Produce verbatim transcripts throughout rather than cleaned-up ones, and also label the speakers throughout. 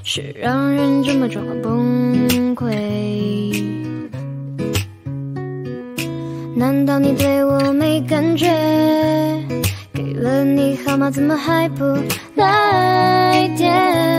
Speaker 1: 是让人这么状况崩溃。难道你对我没感觉？给了你号码怎么还不来电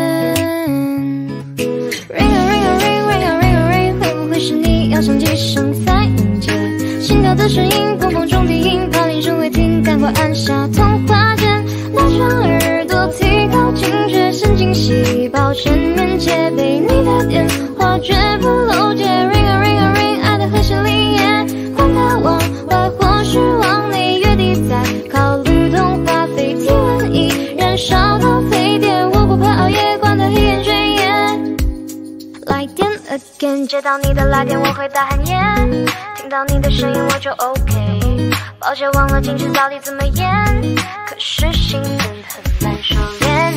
Speaker 1: ？Ring a ring a ring ring a ring a ring， 会不会是你要响几声才能接？心跳的声音，砰砰中低音，怕铃声未停，赶快按下通话键，拉长耳朵提高警觉，神经细胞全面戒备，你的电话绝不漏接。Ring a ring a ring， 爱的和弦里耶，管它往外或是往内，月底再考虑通话费，体温已燃烧到沸点，我不怕熬夜，管它黑眼圈耶。来电 again， 接到你的来电我会大喊耶，听到你的声音我就 OK。抱歉忘了矜持到底怎么演，可是兴奋很难收敛。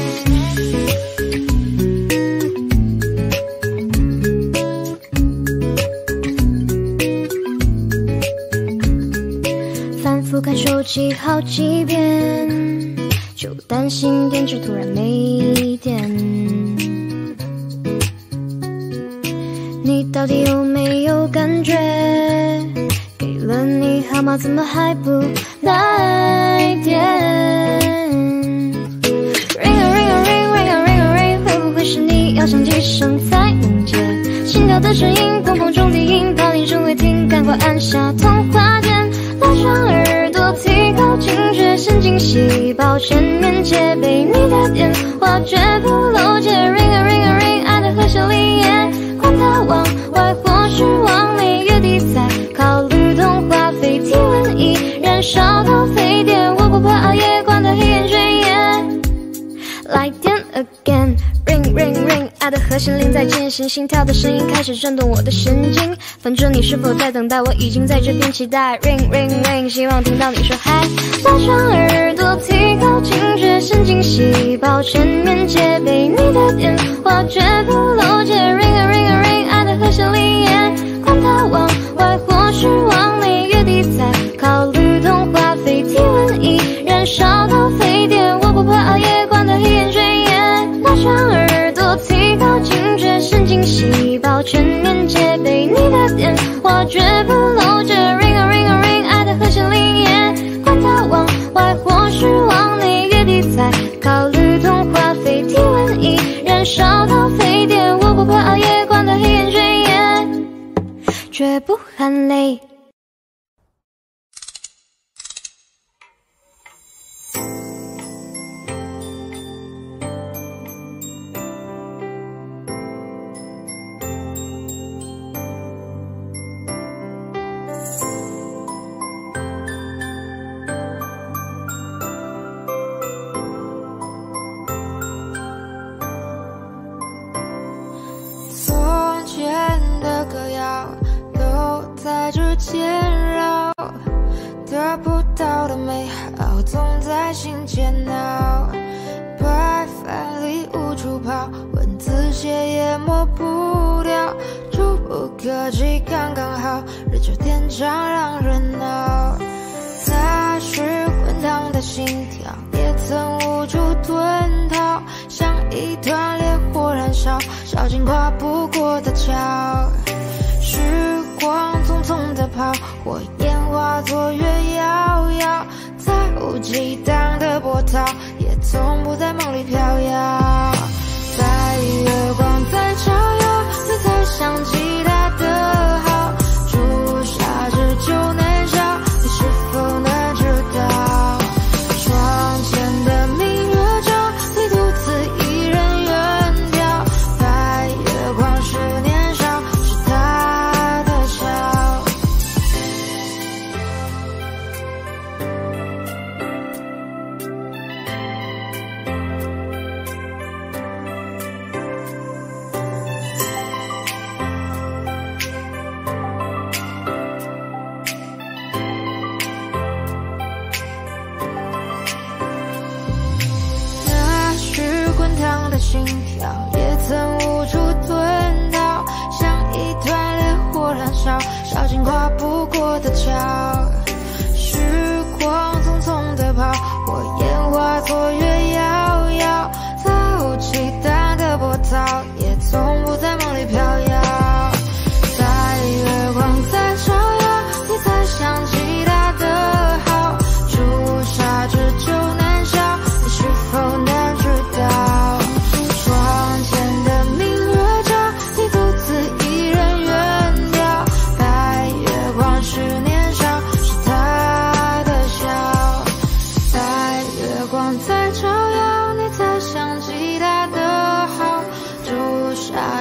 Speaker 1: 反复看手机好几遍，就担心电池突然没电。你到底有没有感觉？给了你号码怎么还不来电 ？Ring a ring a ring ring a ring a ring， 会不会是你要响几声才能接？心跳的声音，砰砰中低音，怕铃声未停，赶快按下通话键，拉长耳朵提高警觉，神经细胞全面戒备，你的电话绝不漏接。Ring a ring a ring， 爱的和弦里耶，管它往外或是往内，月底再考虑通话费，体温已燃烧到沸点，我不怕熬夜，管它黑眼圈耶。来电 again， ring ring ring， 爱的和弦铃在渐行，心跳的声音开始震动我的神经，反正你是否在等待，我已经在这边期待。ring ring ring， 希望听到你说嗨，拉长耳朵提高警觉，神经细胞全面戒备，你的电话绝不漏接。ring a ring a ring， 爱的和弦里耶，管它往外或是往内，月底再考虑通话费，体温已燃烧到沸点，我不怕熬夜，管它黑眼圈耶。拉长耳朵提高警觉，神经细胞全面戒备，你的电话绝不漏接。ring a ring a ring， 爱的和弦里耶，管它往外或是往内，月底再考虑通话费，体温已燃烧到沸点，我不怕熬夜，管它黑眼圈耶，绝不含泪。
Speaker 2: 煎绕，得不到的美好总在心间闹，白饭里无处跑，文字写也抹不掉，触不可及刚刚好，日久天长让人恼。那是滚烫的心跳，也曾无助遁逃，像一团烈火燃烧，烧尽跨不过的桥。时光匆匆地跑，火焰化作月遥遥，再无激荡的波涛，也从不在梦里飘摇。在月光在照耀，你才想起他的好，朱砂痣就年少，你是否能知道？窗前的明月照，你独自一人远眺，白月光是年少，是他的笑。的心跳也曾无助遁逃，像一团烈火燃烧，烧尽跨不过的桥。时光匆匆地跑，火焰化作月遥遥，再无期待的波涛。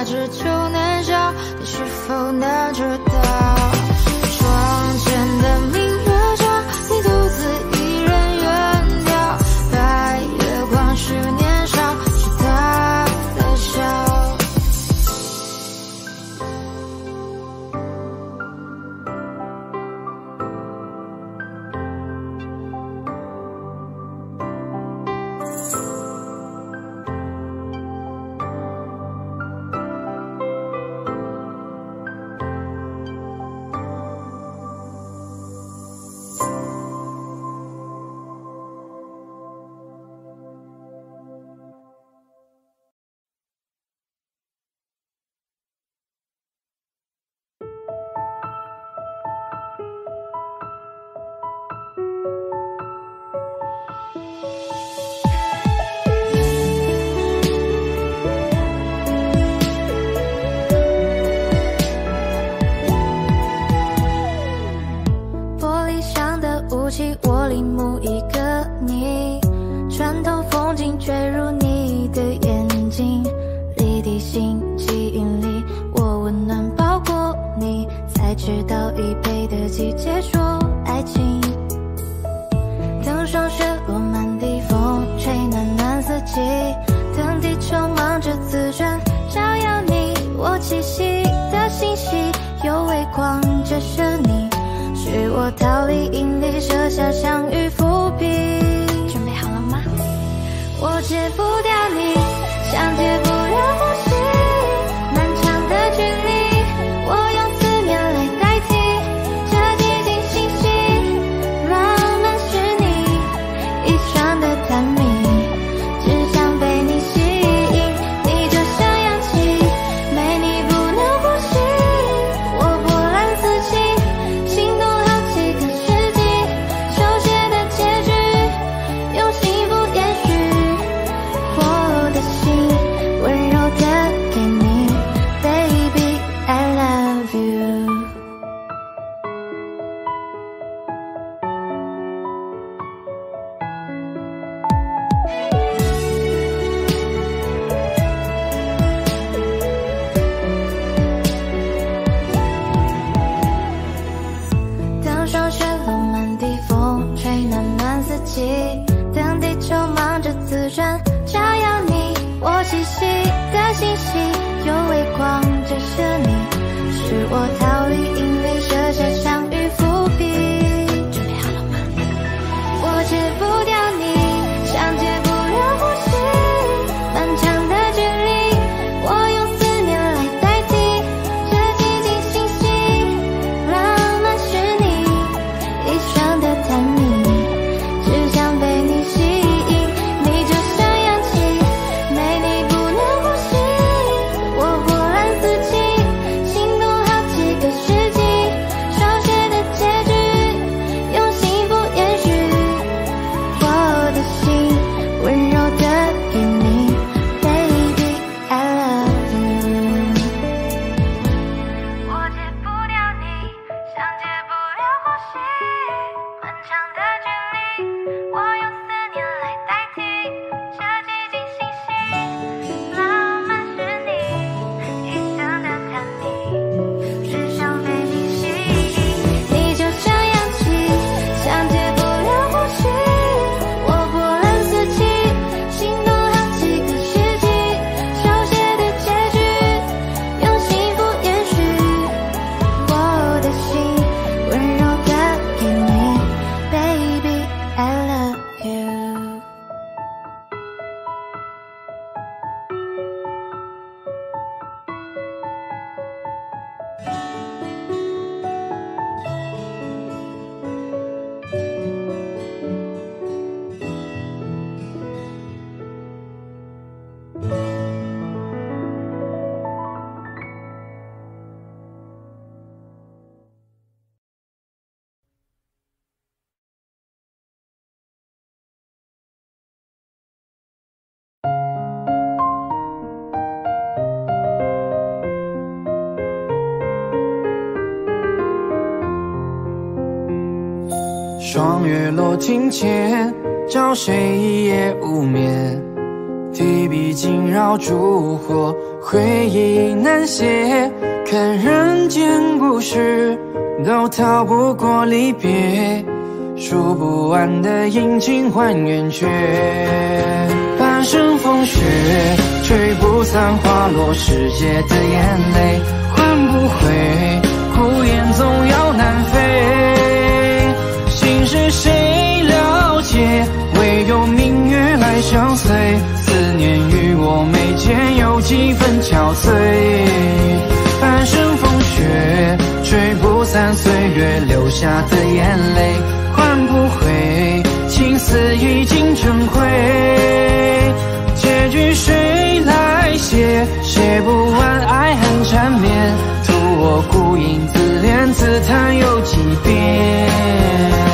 Speaker 2: 它只求难消，你是否能知道？窗前的明月照，你独自一人远眺，白月光是年少，是他的笑。
Speaker 1: 我里目一个你，穿透风景坠入你的眼睛，离地心吸引力，我温暖包裹你，才知道已配的季节说爱情。等霜雪落满地，风吹暖暖四季，等地球忙着自转，照耀你我栖息的信息，有微光折射你，是我逃离引力，设下相遇伏笔。准备好了吗？我戒不掉你，像戒不了呼吸，漫长的距离，我用思念来代替。这寂静星系，浪漫是你一双的探秘，只想被你吸引，你就像氧气，没你不能呼吸。我波澜四起，心动好几个世纪，手写的结局，用幸福延续。我的心温柔的给你 ，Baby I love you。等霜雪落满地，风吹暖暖四季，等地球忙着自转，照耀你我栖息的信息，有微光折射你，是我逃离引力，设下相遇伏笔。准备好了吗？我戒不掉你，像戒不了呼吸，漫长的距离，我用思念来代替。这寂静星系，浪漫是你一双的探秘，只想被你吸引，你就像氧气，没你不能呼吸。我波澜四起，心动好几个世纪，手写的结局，用幸福延续。我的心温柔的给你 ，Baby I love you。我戒不掉你，像戒不了呼吸，漫长的距离，我用思念来代替。这寂静星系，浪漫是你一生的探秘，只想被你吸引，你就像氧气，像戒不了呼吸。我波澜四起，心动好几个世纪，手写的结局，用幸福延续。我的心温柔的给你 ，Baby I love you。
Speaker 3: 霜月落庭前，找谁一夜无眠？ 提笔惊扰烛火，回忆难写。看人间故事，都逃不过离别。数不完的阴晴换圆缺，半生风雪，吹不散花落世界的眼泪，换不回，孤雁总要南飞。心事谁了解？唯有明月来相随。思念与我眉间有几分憔悴。半生风雪，吹不散岁月留下的眼泪，换不回，情丝已经成灰。结局谁来写？写不完爱恨缠绵，图我孤影自怜自叹有几遍。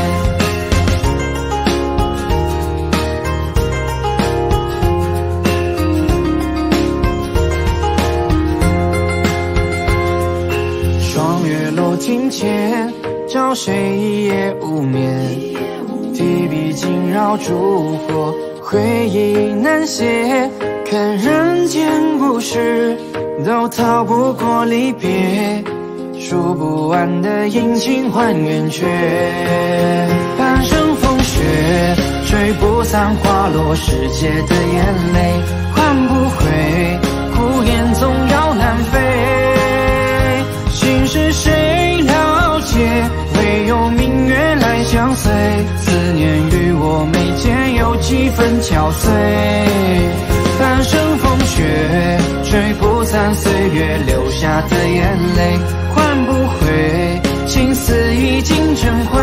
Speaker 3: 双月楼庭前，找谁一夜无眠？提笔惊扰烛火，回忆难写。看人间故事，都逃不过离别。数不完的阴晴换圆缺，半生风雪，吹不散花落世界的眼泪，换不回，孤雁总要南飞。心事谁了解？唯有明月来相随。思念与我眉间有几分憔悴。半生风雪，吹不散岁月留下的眼泪，换不回，情丝已经成灰。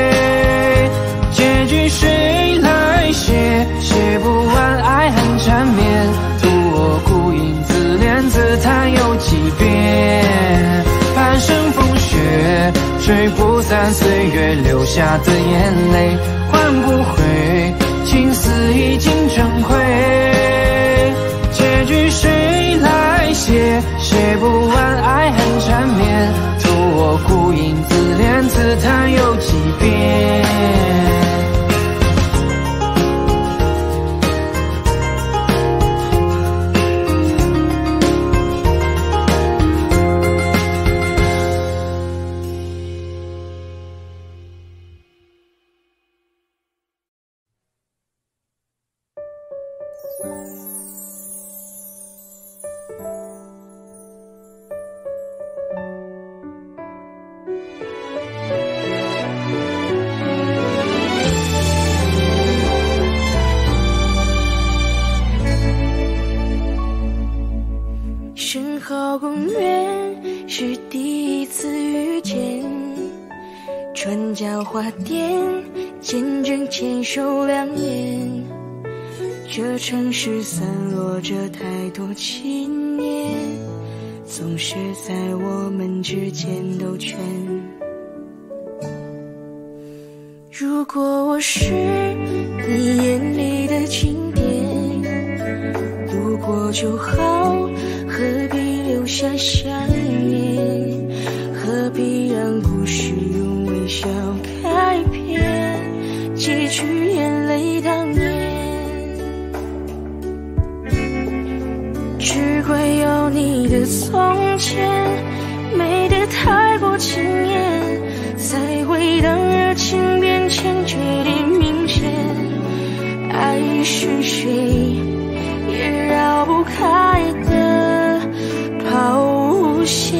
Speaker 3: 结局谁来写？写不完爱恨缠绵，图我孤影自怜自叹有几遍。半生风雪，吹不散岁月留下的眼泪，换不回，情丝已经成灰。结局谁来写？写不完爱恨缠绵，图我孤影自怜自叹有几遍。
Speaker 2: 深好公园是第一次遇见，转角花店见证牵手两年。这城市散落着太多情念，总是在我们之间兜圈。如果我是你眼里的经典，路过就好，何必留下想念？何必让故事用微笑开篇，结局眼泪当年？只怪有你的从前美得太过惊艳，才会让热情变成决定明显。爱是谁也绕不开的抛线。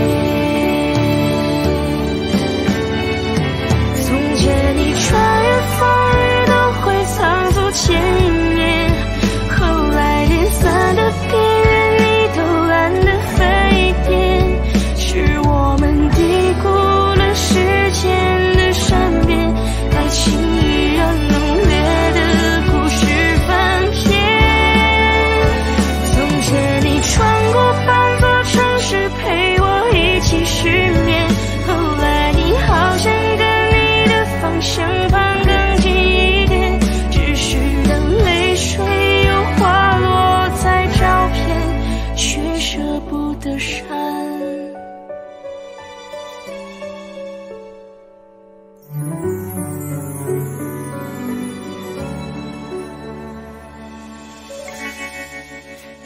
Speaker 2: 从前你穿越风雨都会仓促见面，后来连散的边缘你都懒得飞点，是我们低估了时间的善变，太轻易让浓烈的故事翻篇。从前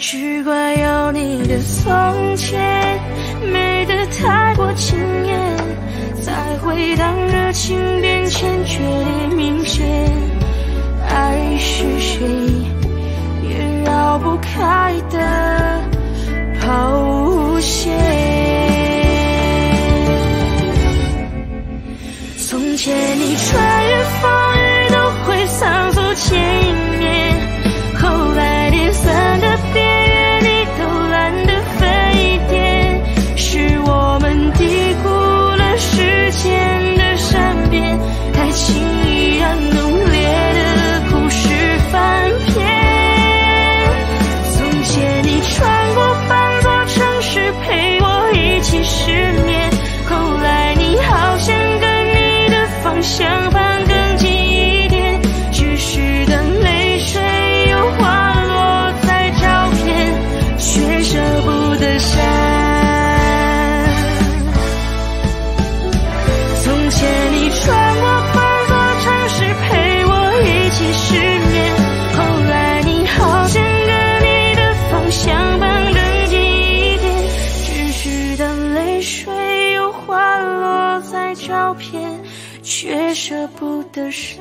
Speaker 1: 只怪有你的从前美得太过惊艳，才会当热情变迁决裂明显。爱是谁也绕不开的抛线。从前你穿越风雨都会仓促见一面，后来脸酸的边缘你都懒得分一点，是我们低估了时间的善变，太轻易让浓烈的故事翻篇。从前你穿过半座城市陪我一起失眠，后来你好像跟你的方向盘更近一点，只是等泪水又滑落在照片，却舍不得删。从前你穿过半座城市陪我一起失眠，后来你好像跟你的方向盘更近一点，只是等泪水又滑落在照片，却舍不得删。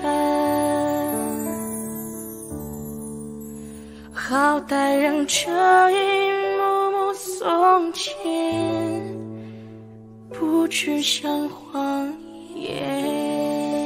Speaker 1: 好歹让这一幕幕从前不只像谎言。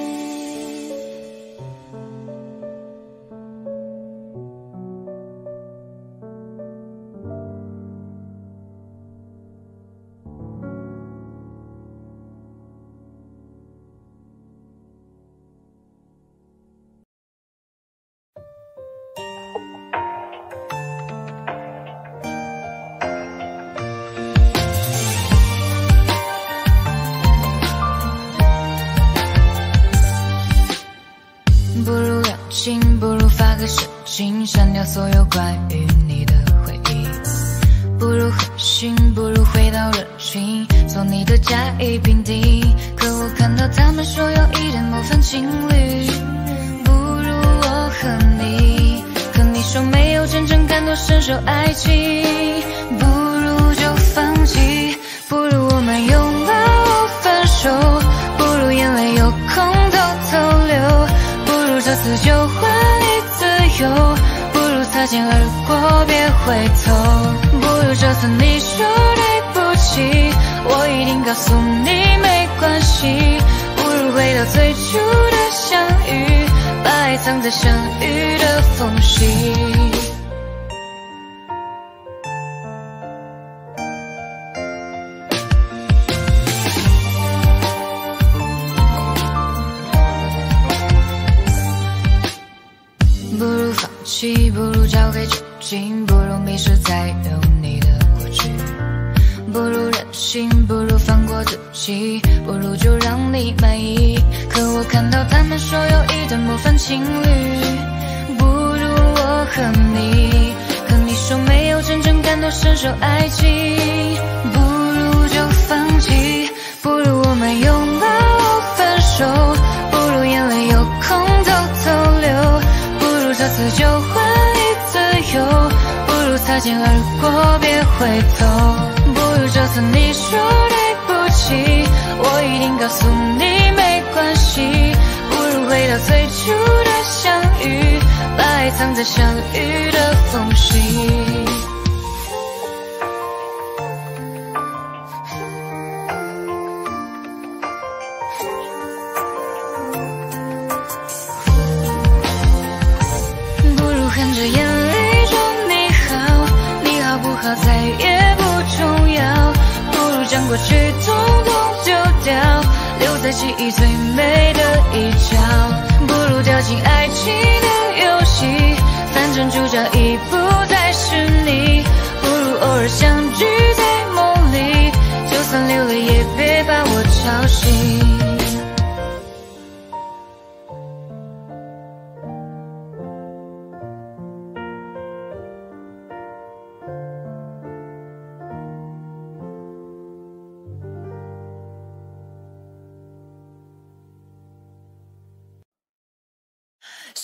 Speaker 4: 不如聊情，不如发个神经，删掉所有关于你的回忆。不如狠心，不如回到人群，做你的甲乙丙丁。可我看到他们说有一点模范情侣，不如我和你。可你说没有真正感同身受爱情，不如就放弃。不如我们拥抱分手，不如眼泪有空偷偷流。这次就换你自由，不如擦肩而过别回头。不如这次你说对不起，我一定告诉你没关系。不如回到最初的相遇，把爱藏在相遇的缝隙。不如放弃，不如交给酒精，不如迷失在有你的过去。不如任性，不如放过自己，不如就让你满意。可我看到他们说有一对模范情侣，不如我和你。可你说没有真正感同身受爱情，不如就放弃。不如我们拥抱分手，不如眼泪有空偷偷流。这次就换你自由，不如擦肩而过别回头。不如这次你说对不起，我一定告诉你没关系。不如回到最初的相遇，把爱藏在相遇的缝隙。含着眼泪说你好，你好不好再也不重要，不如将过去统统丢掉，留在记忆最美的一角。不如掉进爱情的游戏，反正主角已不再是你。不如偶尔相聚在梦里，就算流泪也别把我吵醒。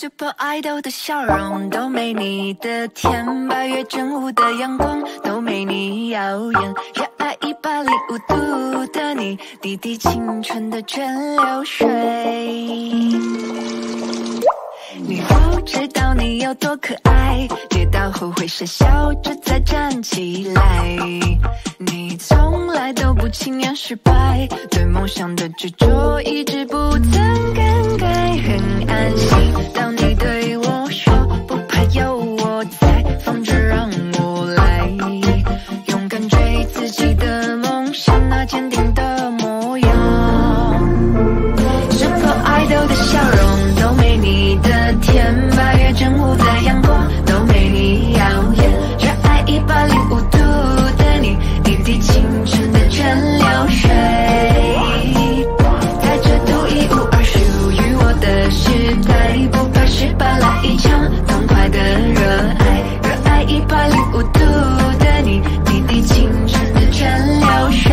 Speaker 5: Super Idol 的笑容都没你的甜，八月正午的阳光都没你耀眼，热爱一百零五度的你，滴滴青春的蒸馏水。你不知道你有多可爱，跌倒后会傻笑着再站起来。你从来都不轻言失败，对梦想的执着一直不曾更改。很安心，当你对我说不怕有我在，放着让我来，勇敢追自己的梦想，那坚定的模样。Super Idol 的笑容都没你的甜，八月正午的阳光都没你耀眼，热爱一百零五度的你，滴滴青春的蒸馏水。在这独一无二属于我的时代，不怕失败，来一场痛快的热爱，热爱一百零五度的你，滴滴青春的蒸馏水。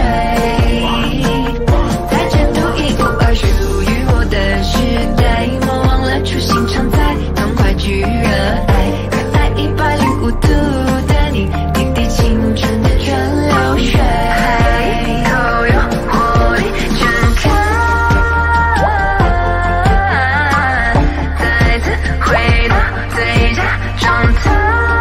Speaker 5: 在这独一无二属于我的时代，莫忘了初心常在，痛快去热爱，热爱一百零五度的你，滴滴青春的蒸馏水。口有活力睁开，再次回到最佳状态，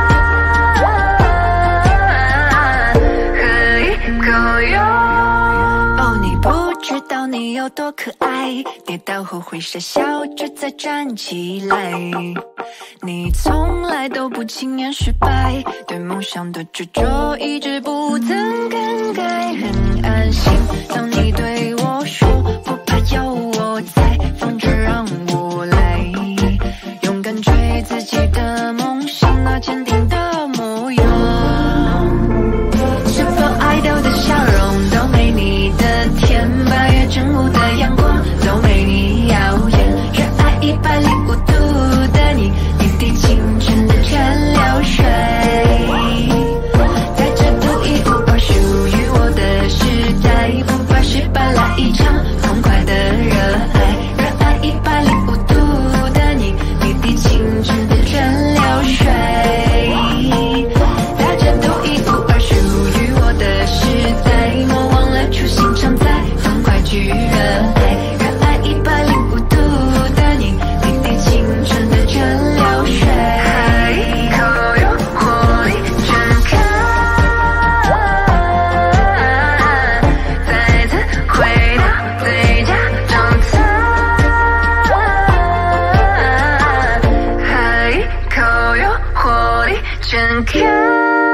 Speaker 5: 喝一口油。哦，你不知道你有多可爱，跌倒后会傻笑着再站起来。你从来都不轻言失败，对梦想的执着一直不曾更改。很安心，当你对我说不怕有我在，放着让我来，勇敢追自己的梦想，那坚定的模样。Super Idol 的笑容都没你的甜，八月正午的阳光都没你耀眼，热爱一百零五度的你，滴滴青春的蒸馏水。在这独一无二属于我的时代，不怕失败，来一场痛快的热爱，热爱一百零五度的你，滴滴青春的蒸馏水。在这独一无二属于我的时代，莫忘了初心常在，痛快去热爱，热爱一百零五度的你，滴滴青春的蒸馏水。口有活力睁开，再次回到最佳状态，喝一口有活力睁开。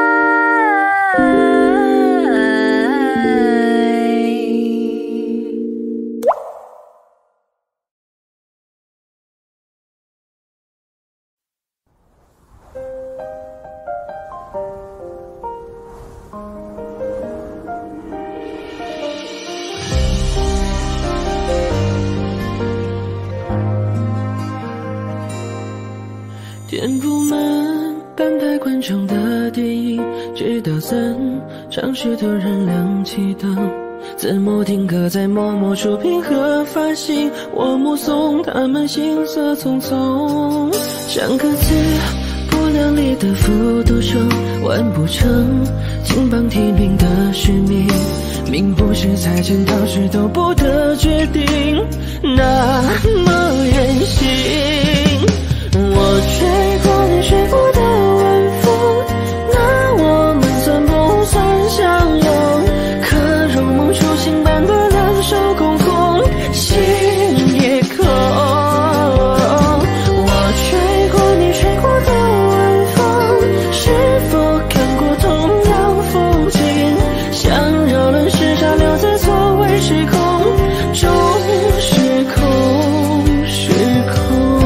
Speaker 6: 填不满半排观众的电影，直到散场时突然亮起灯，字幕定格在默默触屏和发行，我目送他们行色匆匆，像歌词不能力的复读生，完不成金榜题名的使命，命不是财神到时都不得决定，那么任性。我吹过你吹过的晚风，那我们算不算相拥？可如梦初醒般的两手空空，心也空。我吹过你吹过的晚风，是否看过同样风景？像扰乱时差留在错位时空中，时空时空。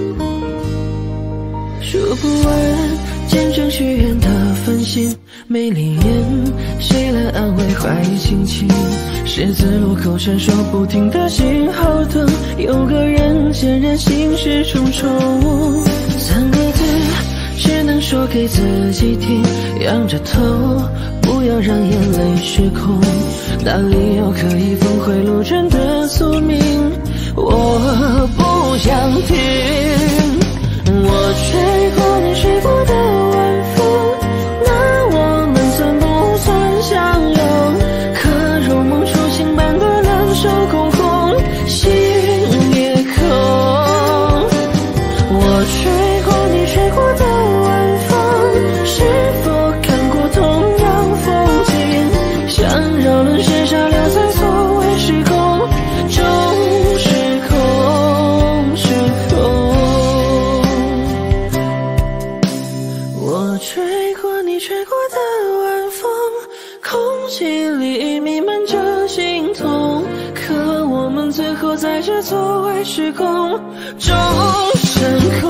Speaker 6: 数不完见证许愿的繁星，美里面，谁来安慰坏心情？十字路口闪烁不停的信号灯，有个人显然心事重重。三个字只能说给自己听，仰着头，不要让眼泪失控。哪里有可以峰回路转的宿命？我不想听。我吹过你吹过的晚风，那我们算不算相拥？可如梦初醒般的两手空空，心也空。我吹过你吹过的晚风，是否看过同样风景？想绕轮时沙留在所谓时空中，时空时空。我吹过你吹过的晚风，空气里弥漫着心痛，可我们最后在这所谓时空中升空。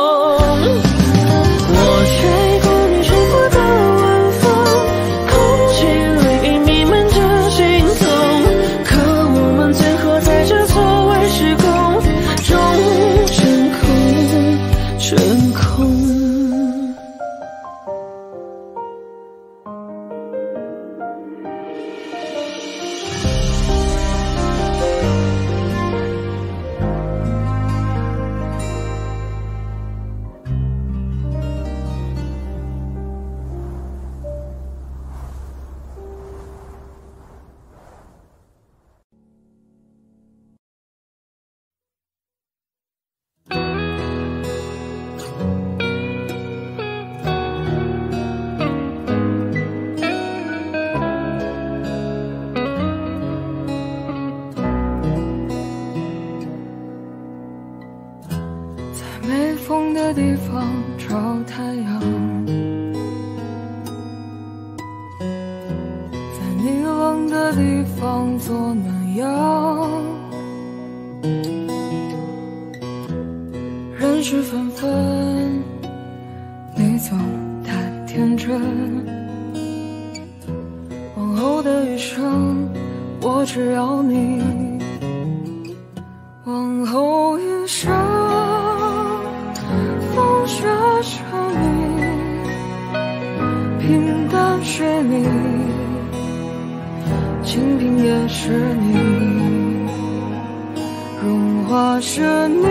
Speaker 6: 我吹过你吹过的晚风，空气里弥漫着心痛，可我们最后在这所谓时空中升空升空。
Speaker 7: 没风的地方找太阳，在你冷的地方做暖阳。人事纷纷，你总太天真。往后的余生，我只要你。往后余生，风雪是你，平淡是你，清贫也是你，融化是你，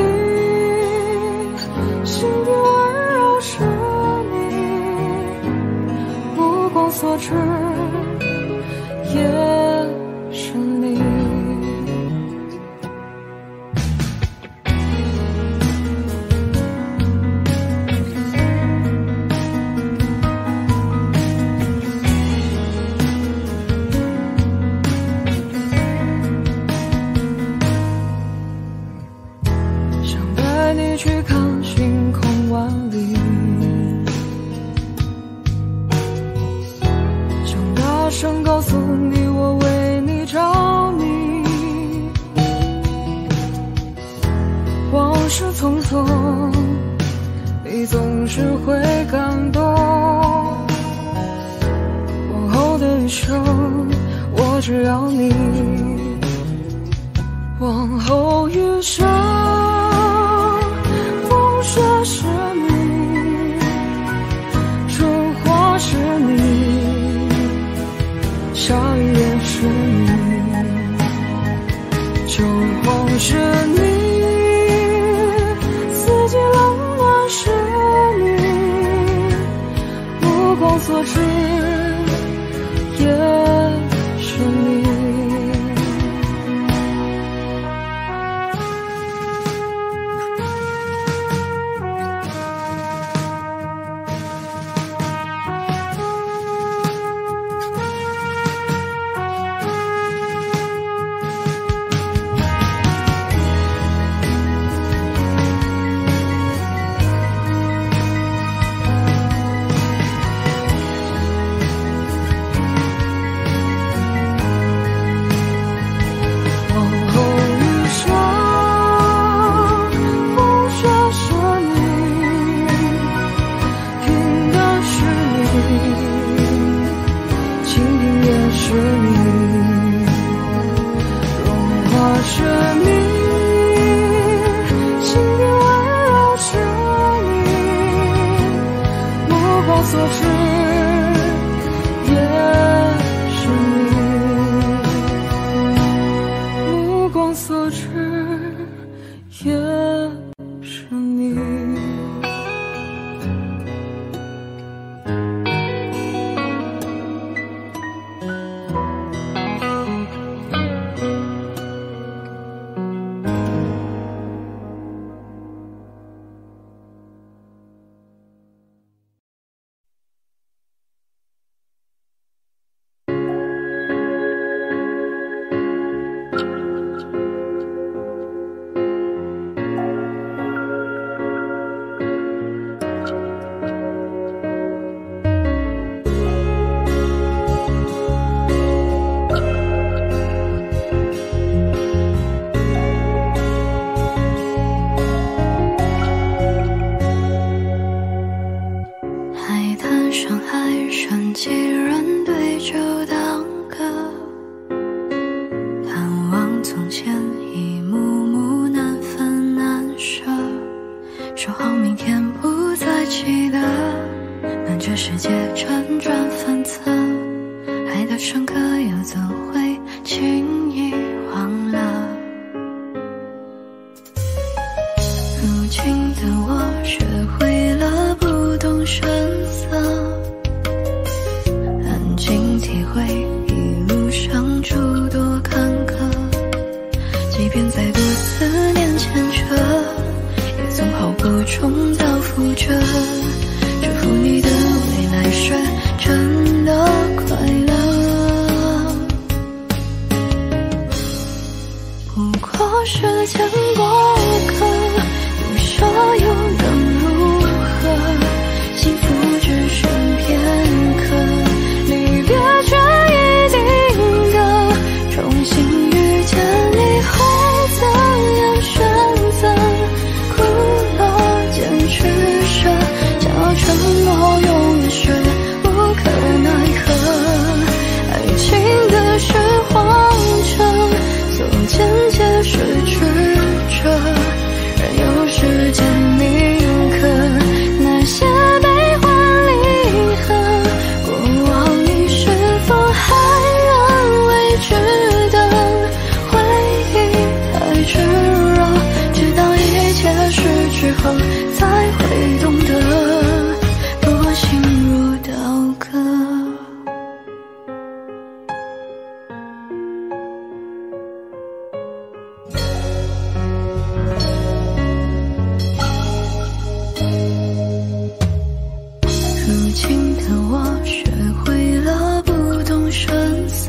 Speaker 7: 心底温柔是你，目光所至也是你。你去看星空万里，想大声告诉你我为你着迷。往事匆匆，你总是会感动。往后的余生，我只要你。往后余生，雪是你，春花是你，下雨也是你，秋黄是你，四季冷暖是你，目光所至也是你。
Speaker 5: 的深刻又怎会轻易忘了？如今的我学会了不动声色，安静体会一路上诸多坎坷，即便再多思念牵扯，也总好过重蹈覆辙。祝福你的未来是真的快乐，不过是件过客，不说又能如何？幸福只剩片刻，离别却一定的。重新遇见你会怎样选择？哭了坚持着，想要承诺永远是无可奈何。爱情的是谎称，所见皆是曲折，任由时间铭刻那些悲欢离合。过往你是否还认为值得？回忆太炙热，直到一切失去后才会懂得，多心如刀割。如今的我学会了不动声色，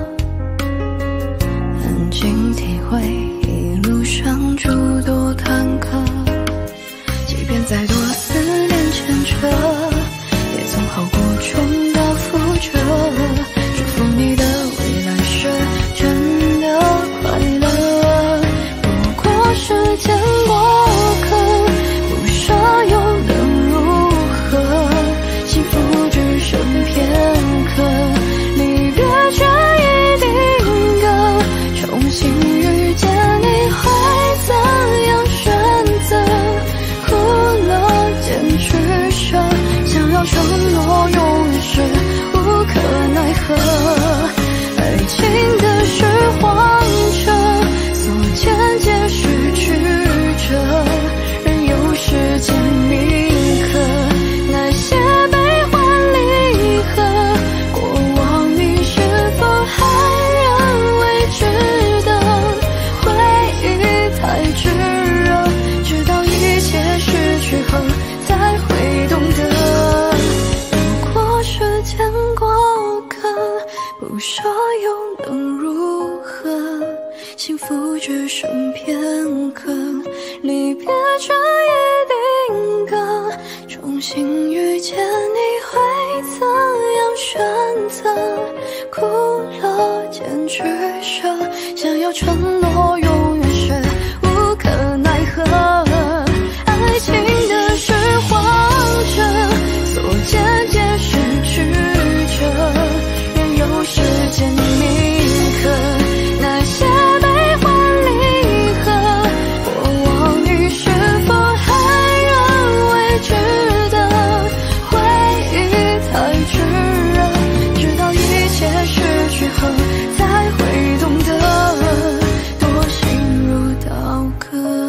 Speaker 5: 安静体会一路上诸多坎坷，即便再多思念牵扯，也总好过重蹈覆辙。祝福你的未来是真的快乐，不过是件过客，不舍又能如何？幸福只剩片刻，离别却一定的。重新遇见你会怎样选择？哭了坚持着，想要承诺永远是无可奈何。爱情的是谎称，所见皆是曲折，任由时间铭刻那些悲欢离合。过往你是否还认为值得？回忆太炙热，直到一切失去后才会懂得，不过是件过客，不说又能如何？幸福只剩片刻，离别这一定格。重新遇见你会怎样选择？哭了坚持着，想要承诺永远是无可奈何。爱情的是谎称，所见皆是曲折，任由时间铭刻那些悲欢离合。过往你是否还认为值得？回忆太炙热，直到一切失去后才会懂得，多心如刀割。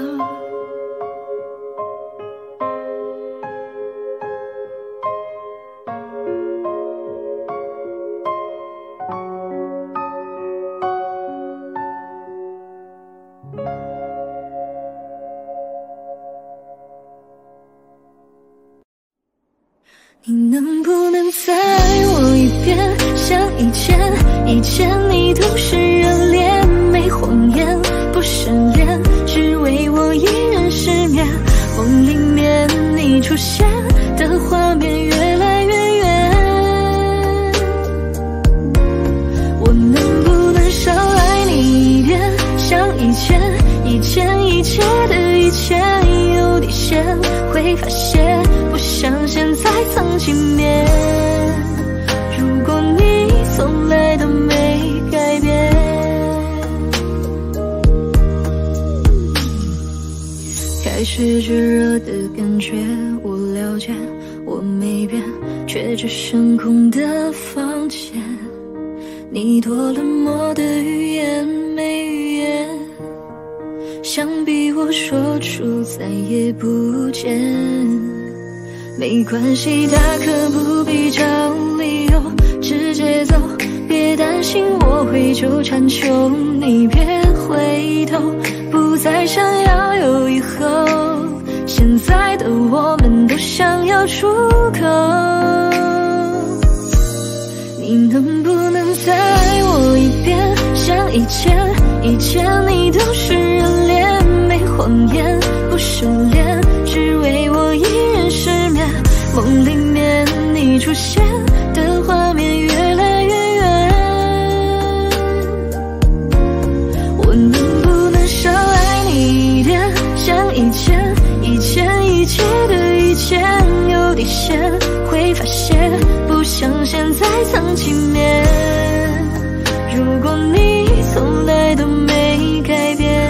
Speaker 1: 你能不能再爱我一遍，像以前，以前你都是热恋，没谎言，不失恋，只为我一人失眠。梦里面你出现的画面越来越远，我能不能少爱你一点，像以前，以前一切的一切有底线，会发现不像现在曾经面。如果你从来都没改变，开始炙热的感觉我了解，我没变，却只剩空的房间。 你多冷漠的语言没语言，想逼我说出再也不见。没关系，大可不必找理由，直接走，别担心我会纠缠，求你别回头，不再想要有以后，现在的我们都想要出口。你能不能再爱我一遍，像以前，以前你都是热恋，没谎言，不失联，只为我一人失眠。梦里面你出现的画面越来越远，我能不能少爱你一点，像以前，以前一切的一切有底线，会发现不像现在藏情面。如果你从来都没改变，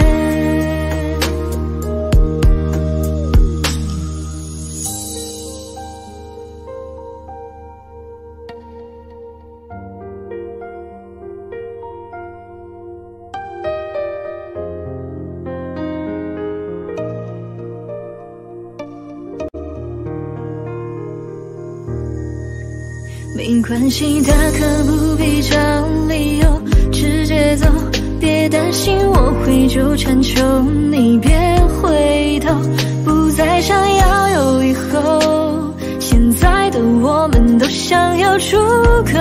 Speaker 1: 没关系，大可不必找理由，直接走，别担心我会纠缠，求你别回头，不再想要有以后，现在的我们都想要出口。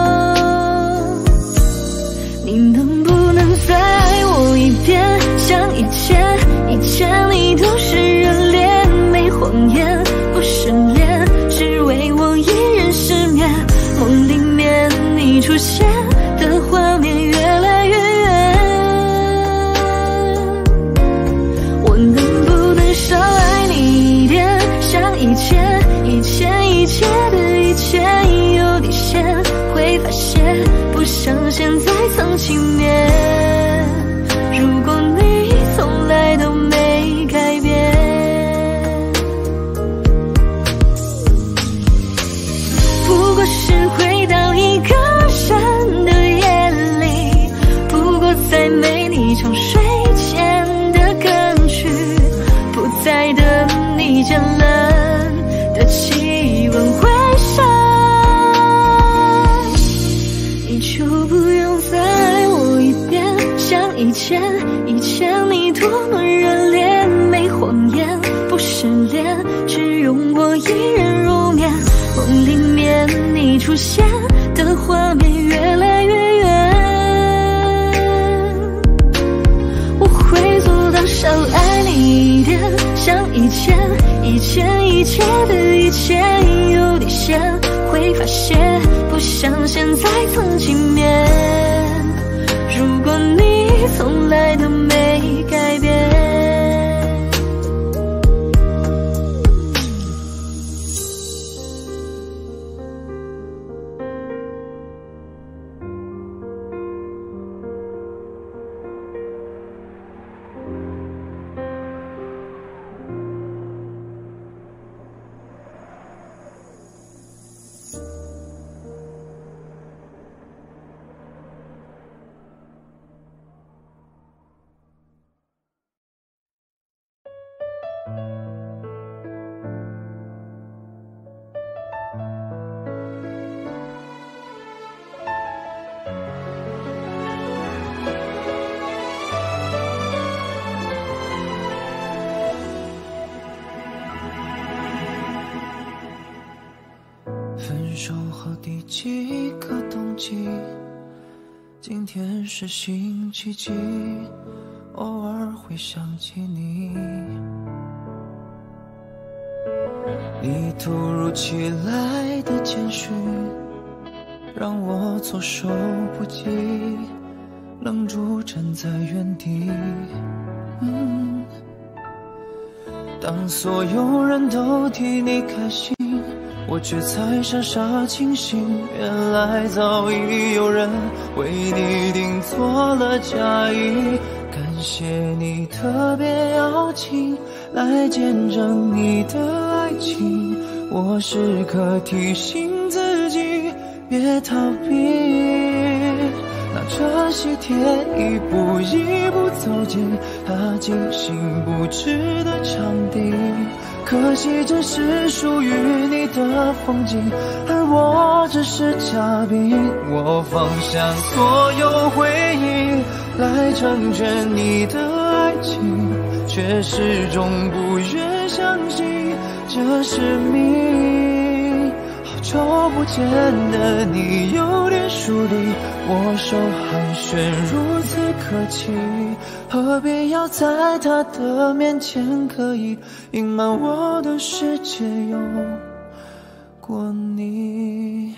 Speaker 1: 你能不能再爱我一遍，像以前，以前你都是热恋，没谎言，不失联，只为我一人失眠。梦里面你出现的画面越来越远，我能不能少爱你一点，像以前，以前一切的一切有底线，会发现不像现在藏情面。如果你从来都没改变，不过是回到一个人的夜里，不过再没你唱睡前的歌曲，不再等你渐冷的气温回升，你就不用再爱我一遍，像以前，以前你多么热恋，没谎言，不失联，只用我一人入眠。梦里面你出现的画面越来越远，我会做到少爱你一点，像以前，以前一切的一切有底线，会发现不像现在藏情面。如果你从来都没改变，
Speaker 3: 分手后第几个冬季，今天是星期几，偶尔会想起你。你突如其来的简讯让我措手不及，愣住站在原地。嗯，当所有人都替你开心，我却才傻傻清醒，原来早已有人为你订做了嫁衣。感谢你特别邀请来见证你的爱情，我时刻提醒自己别逃避。 拿着喜帖一步一步走进他精心布置的场地。可惜这是属于你的风景，而我只是嘉宾。我放下所有回忆来成全你的爱情，却始终不愿相信这是命。好久不见的你有点疏离，握手寒暄如此客气，何必要在他的面前刻意隐瞒我的世界有过你。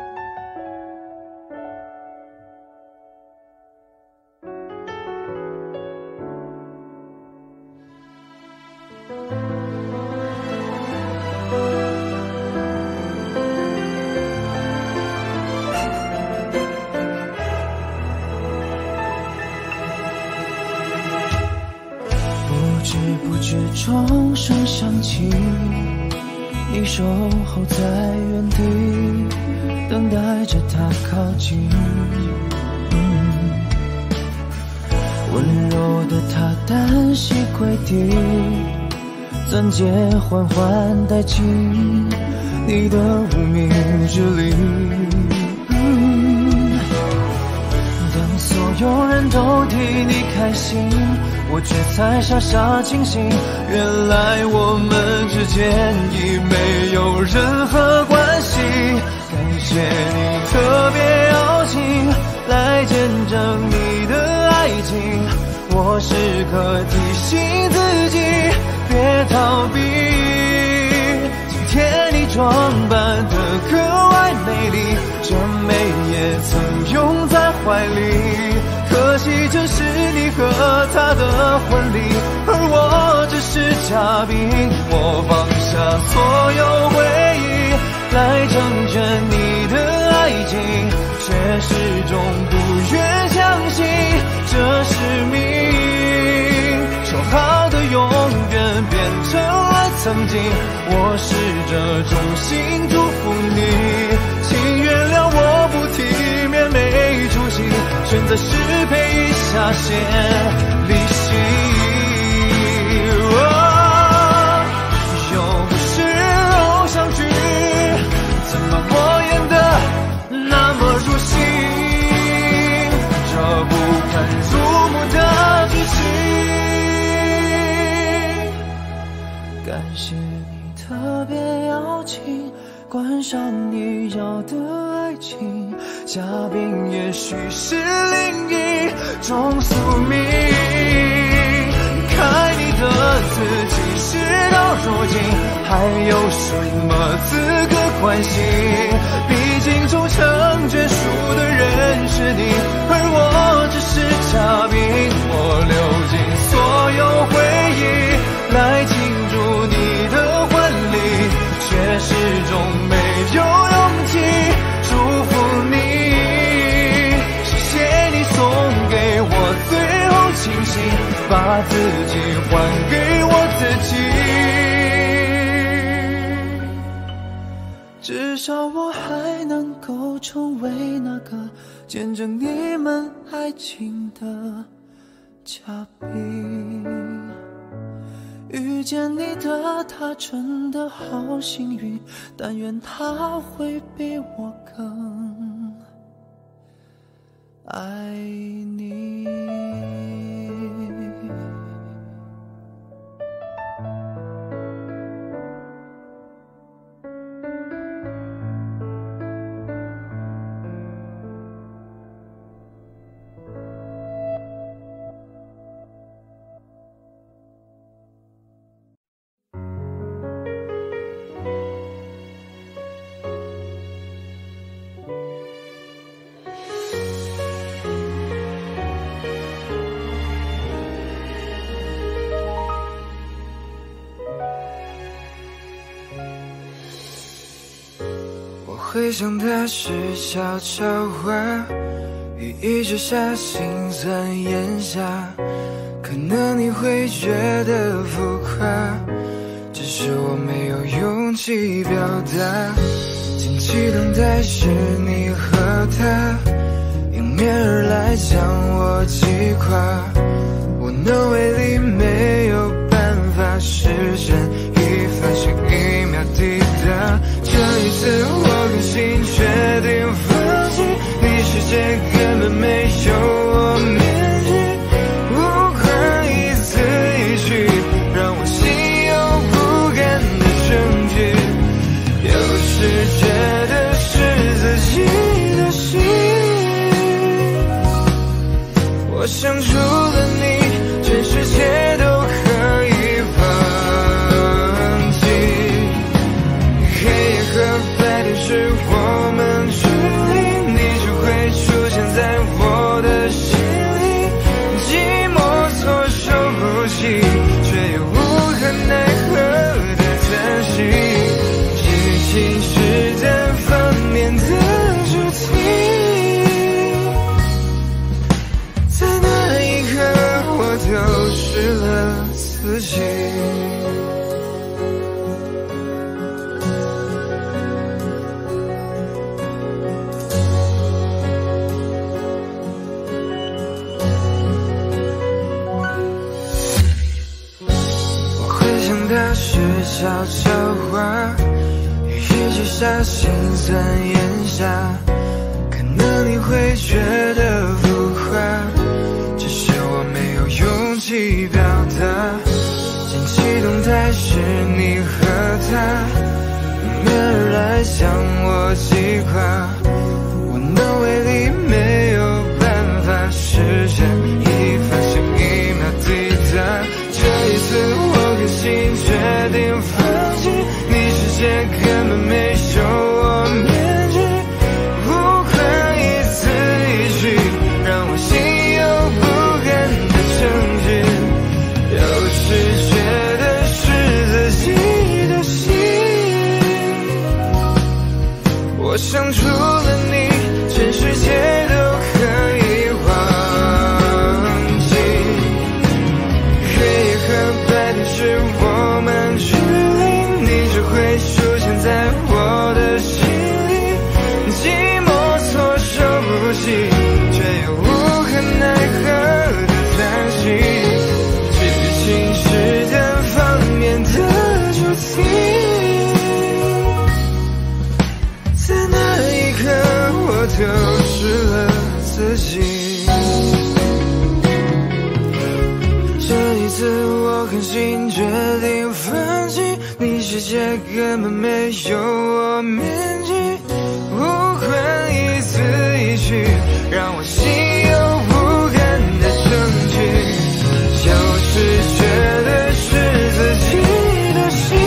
Speaker 3: 不知不觉钟声响起，你守候在原地，等待着他靠近。嗯，温柔的他单膝跪地，钻戒缓缓戴进你的无名指里。嗯，当所有人都替你开心，我却才傻傻清醒，原来我们之间已没有任何关系。感谢你特别邀请来见证你的爱情，我时刻提醒自己别逃避。今天你装扮得格外美丽，这美也曾拥在怀里。可惜这是你和他的婚礼，而我只是嘉宾。我放下所有回忆来成全你的爱情，却始终不愿相信这是命。说好的永远变成了曾经，我试着衷心祝福你，请原谅我不体面没出息，选择失陪一下先离席。哦，又不是偶像剧，怎么我演得那么入戏？这不堪入目的剧情。感谢你特别邀请，观赏你要的爱情，嘉宾也许是另一种宿命。看你的自己事到如今，还有什么资格关心？毕竟终成眷属的人是你，而我只是嘉宾。我流尽所有回忆来庆祝你的婚礼，却始终没有勇气祝福你。谢谢你送给我最后清醒，把自己还给我自己。至少我还能够成为那个见证你们爱情的嘉宾。遇见你的他真的好幸运，但愿他会比我更爱你。回想的是悄悄话，语意之下心酸咽下，可能你会觉得浮夸，只是我没有勇气表达。近期等待是你和他迎面而来夸，无能为力，没有办法实现，一分心一秒抵达。这一次我狠心决定放弃，你世界根本没有我面积，无关一字一句，让我心有不甘的证据。有时觉得是自己的心，我想除了你，全世界都可以放弃。黑夜和白天是我们距离，你只会出现在我的心里，寂寞措手不及，却又无可奈何的叹息。激情是单方面的主题，在那一刻我丢失了自己。我会想到是悄悄话，一起下心酸咽下，可能你会觉得浮夸，只是我没有勇气表达。惊喜动态是你和他，没人来向我击垮，无能为力，没有办法实现，一分心一秒抵达。这一次我狠心决定放弃，你世界根本没有我面积，无关一字一句，让我心有不甘的证据。有时觉得是自己的心，我想除了你，全世界都可以忘记。黑夜和白天是我们距离，你只会出现在我的心里，寂寞措手不及，却又无可奈何的叹息。剧情是单方面的主题，在那一刻我丢失了自己。这一次我狠心决定放弃，你世界根本没有我面积，无关一字一句，让我心有不甘的证据。有时觉得是自己的心，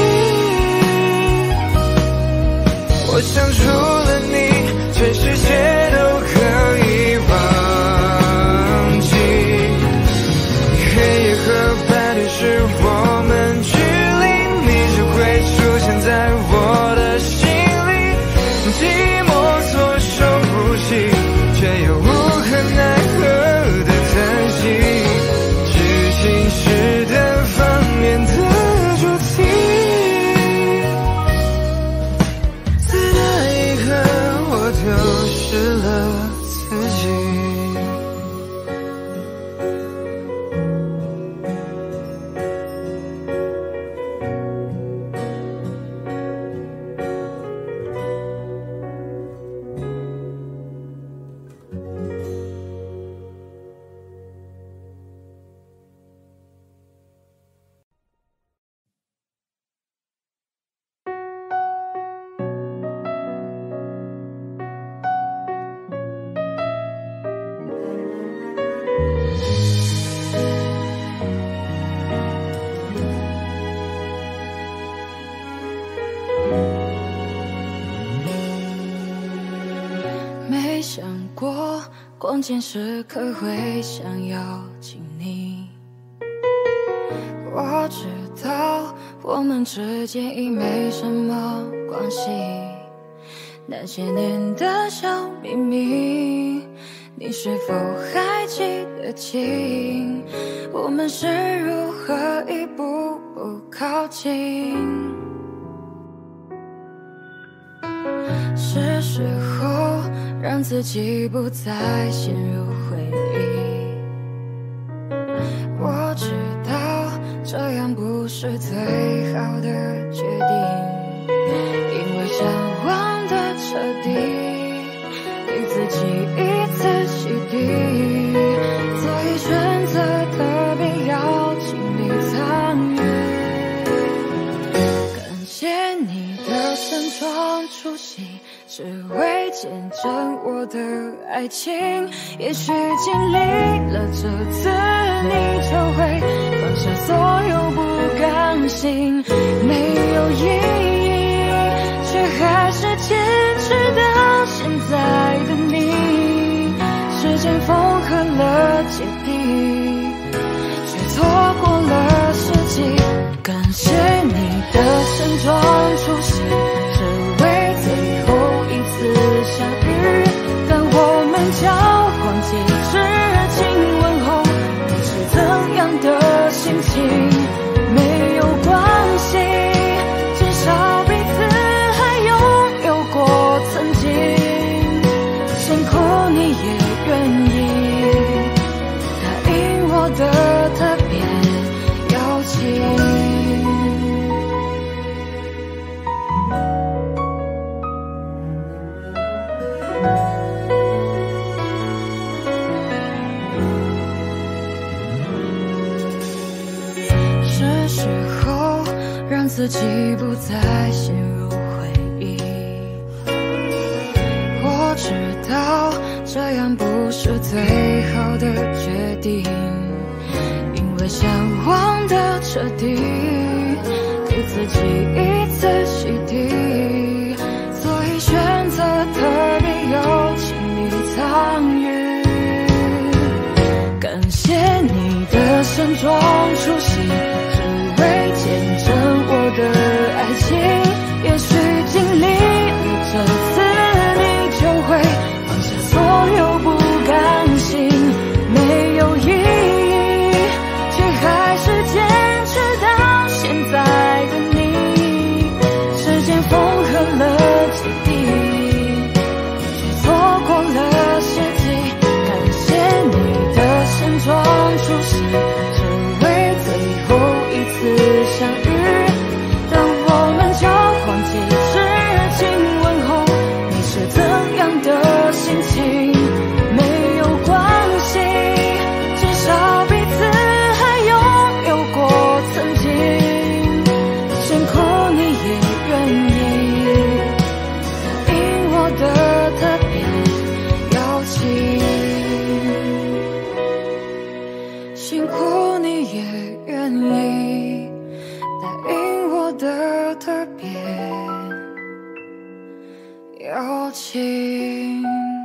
Speaker 3: 我想除了你，全世界都可以忘记。黑夜和白天是我们距离，你只会出现在我的心里，寂寞措手不及，却又无可奈何的叹息。剧情是单方面的主题，在那一刻我丢失了自己。
Speaker 4: 没想过关键时刻会想要亲你，我知道我们之间已没什么关系，那些年的小秘密，你是否还记得清？我们是如何一步步靠近？是时候让自己不再陷入回忆，
Speaker 7: 是最好的决定，因为想忘的彻底，给自己一次洗涤，所以选择特别邀请你参与。感谢你的盛装出席，只为见证我的爱情。也许经历了这次，你就会放下所有不甘心，没有意义，却还是坚持到现在的你。时间缝合了芥蒂，却错过了时机。感谢你的盛装出席，只为最后一次相遇。当我们交换戒指亲吻后，你是怎样的心情？没有关系，至少彼此还拥有过曾经。辛苦你也愿意答应我的特别邀请。是时候让自己不再陷入回忆，我知道这样不是最好的决定，因为想忘的彻底，给自己一次洗涤，所以选择特别邀请你参与。感谢你的盛装出席，只为见证我的爱情。也许经历了这次，你就会放下所有不甘心，没有意义，却还是坚持到现在的你。时间缝合了芥蒂，却错过了时机。感谢你的盛装出席，只为最后一次相遇。当我们交换戒指亲吻后，你是怎样的心情？没有关系，至少彼此还拥有过曾经。辛苦你也愿意答应我的特别邀请，辛苦你也愿意答应我的特别邀请。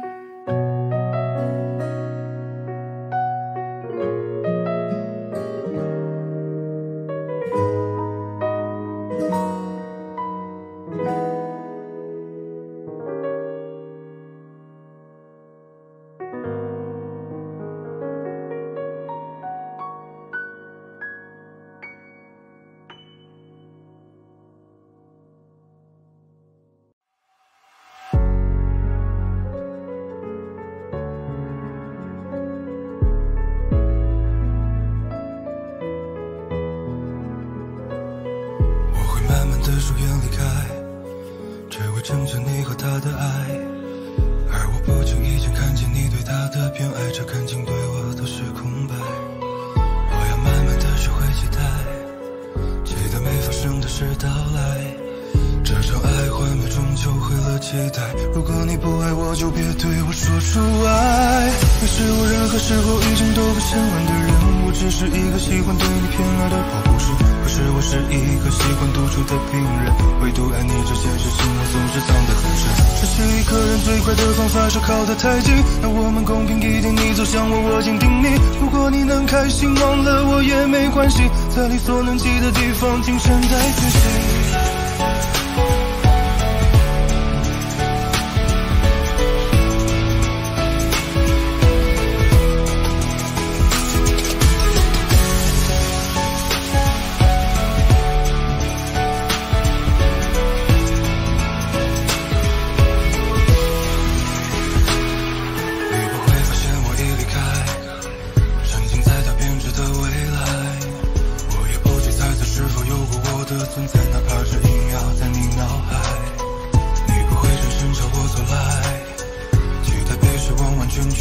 Speaker 8: 的疏远离开，只为成全你和他的爱。而我不经意间看见你对他的偏爱，这感情对我都是空白。我要慢慢的学会期待，期待没发生的事到来。这场爱幻灭终究毁了期待。如果你不爱我，就别对我说出爱。你是我任何时候已经都很向往的人，我只是一个喜欢对你偏爱的保护神。可是我是一个习惯独处的病人，唯独爱你这件事情我总是藏得很深。失去一个人最快的方法是靠得太近，让我们公平一点，你走向我，我紧盯你。如果你能开心，忘了我也没关系，在力所能及的地方精神在觉醒。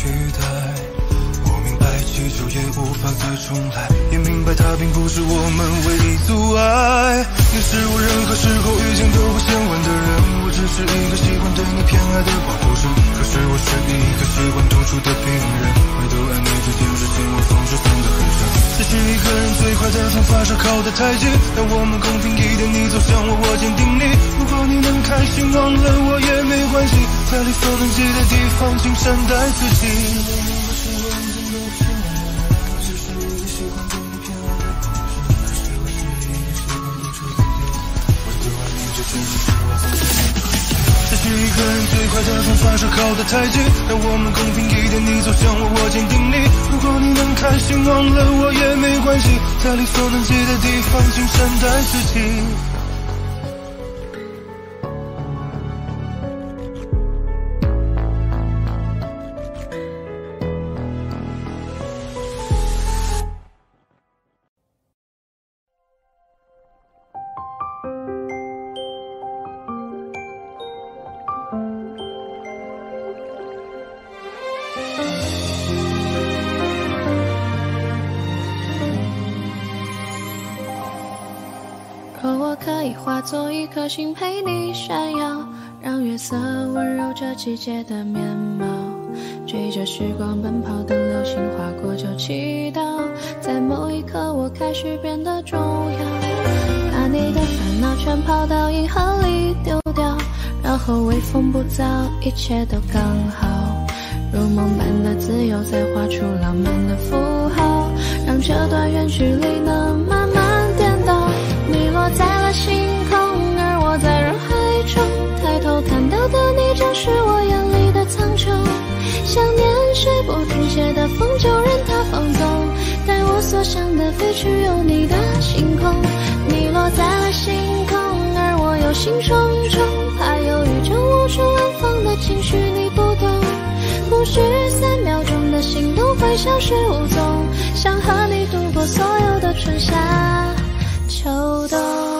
Speaker 8: 取代。我明白气球也无法再重来，也明白它并不是我们唯一阻碍。你是我任何时候遇见都不想问的人，我只是一个喜欢对你偏爱的保护神。可是我是一个习惯独处的病人，回头爱你这件事情我总是藏得很深。这是一个人最快的从发烧靠的太近，让我们公平一点，你走向我，我坚定你。如果你能开心忘了我也没关系，在力所能及的地方请善待自己。这是一个人最快的从发烧靠得太近，让我们公平一点，你走向我，我坚定你。如果你能开心忘了我也没关系，在力所能及的地方请善待自己。
Speaker 9: 若我可以化作一颗星陪你闪耀，让月色温柔这季节的面貌，追着时光奔跑，等流星划过就祈祷，在某一刻我开始变得重要，把你的烦恼全抛到银河里丢掉，然后微风不燥，一切都刚好，如梦般的自由再画出浪漫的符号，让这段远距离能慢慢颠倒。你落在了星空，而我在人海中，抬头看到的你正是我眼里的苍穹，想念是不停歇的风，就任它放纵，带我所向的飞去有你的星空。你落在了星空，而我忧心忡忡，怕忧郁症无处安放的情绪你不懂，不是三秒钟的心动会消失无踪，想和你度过所有的春夏秋冬。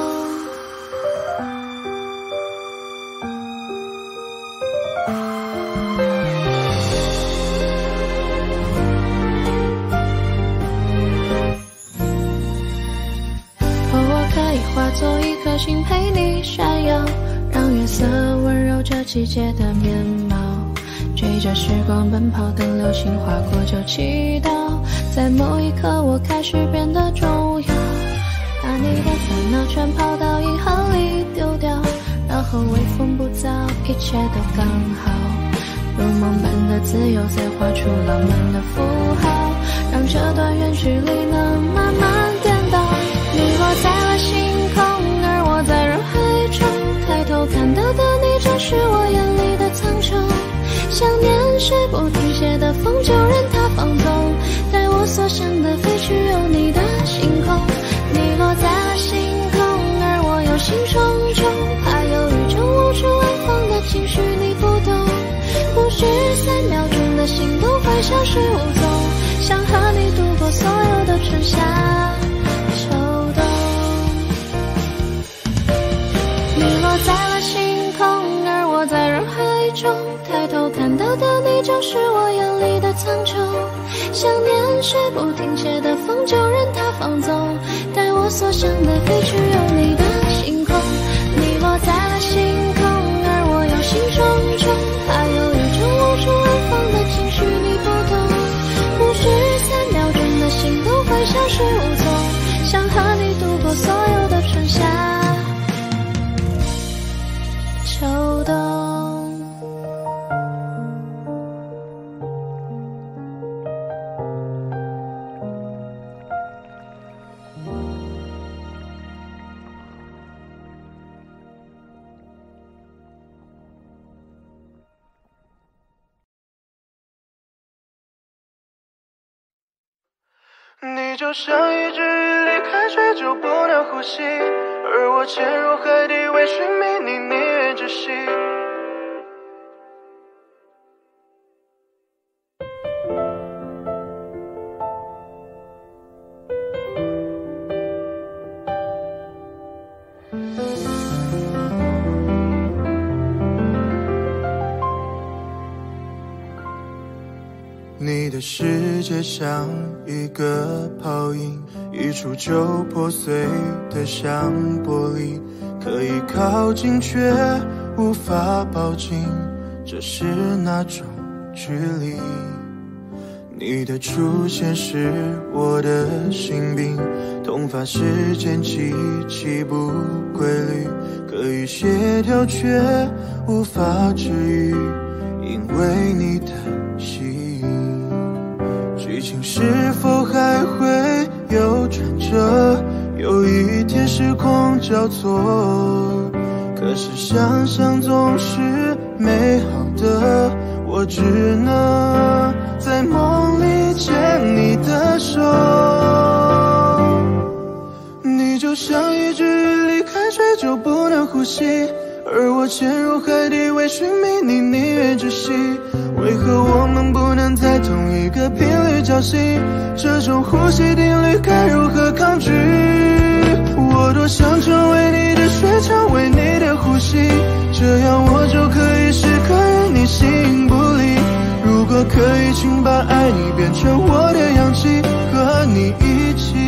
Speaker 9: 若我可以化作一颗星陪你闪耀，让月色温柔这季节的面貌，追着时光奔跑，等流星划过就祈祷，在某一刻我开始变得重要，把你的烦恼全抛到银河里丢掉，然后微风不燥，一切都刚好，如梦般的自由再画出浪漫的符号，让这段远距离能慢慢颠倒。你落在了星空，而我在人海中，抬头看到的你正是我眼里的苍穹，想念是不停歇的风，就任它放纵，带我所向的飞去有你的星空。你落在了星空，而我忧心忡忡，怕忧郁症无处安放的情绪你不懂，不是三秒钟的心动会消失无踪，想和你度过所有的春夏秋冬。你落在了星空，而我在人海中，抬头看到的你正是我眼里的苍穹，想念是不停歇的风，就任它放纵，带我所向的飞去有你的星空。你落在了星空，而我忧心忡忡，怕忧郁症无处安放的情绪你不懂，不是三秒钟的心动会消失无踪，想和你度过所有的春夏秋冬。
Speaker 8: 你就像一只鱼离开水就不能呼吸，而我潜入海底为寻觅你，你也窒息。 你的世界像一个泡影，一触就破碎的像玻璃，可以靠近却无法抱紧，这是哪种距离？你的出现是我的心病，痛发时间极其不规律，可以协调却无法治愈，因为你的吸引。剧情是否还会有转折？有一天时空交错，可是想象总是美好的，我只能在梦里牵你的手。你就像一只鱼离开水就不能呼吸，而我潜入海底为寻觅你，你越窒息。为何我们不能在同一个频率交心？这种呼吸定律该如何抗拒？我多想成为你的水，成为你的呼吸，这样我就可以时刻与你形影不离。如果可以，请把爱你变成我的氧气，和你一起。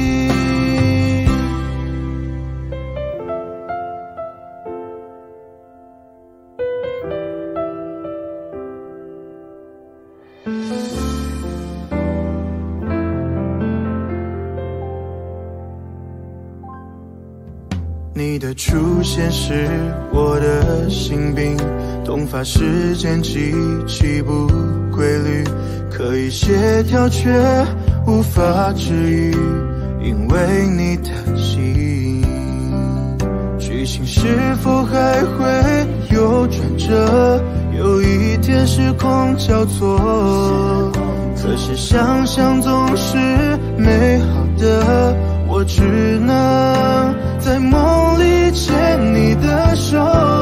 Speaker 8: 你的出现是我的心病，痛发时间极其不规律，可以协调却无法治愈，因为你的吸引。剧情是否还会有转折？有一天时空交错，可是想象总是美好的，我只能在梦里牵你的手。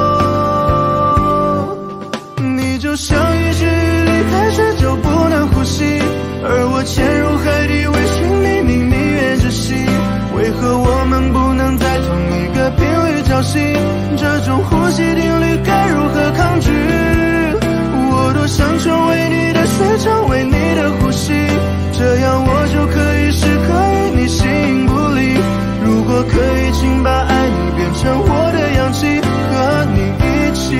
Speaker 8: 你就像一只鱼离开水就不能呼吸，而我潜入海底为寻觅你，你越窒息。为何我们不能在同一个频率交心？这种呼吸定律该如何抗拒？我多想成为你的水，成为你的呼吸，这样我就可以时刻与你形影不离。如果可以，请把爱你变成我的氧气，和你一起。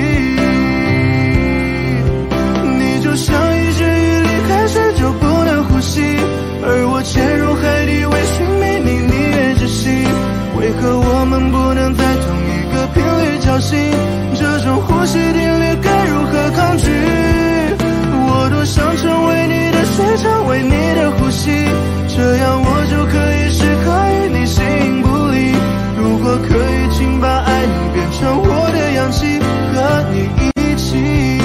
Speaker 8: 你就像一只鱼离开水就不能呼吸，而我潜入海底为寻觅你，你越窒息。为何我们不能在同一个频率交心？这种呼吸定律该如何抗拒？我多想成为你的水，成为你的呼吸，这样我就可以时刻与你形影不离。如果可以，请把爱你变成我的氧气，和你一起。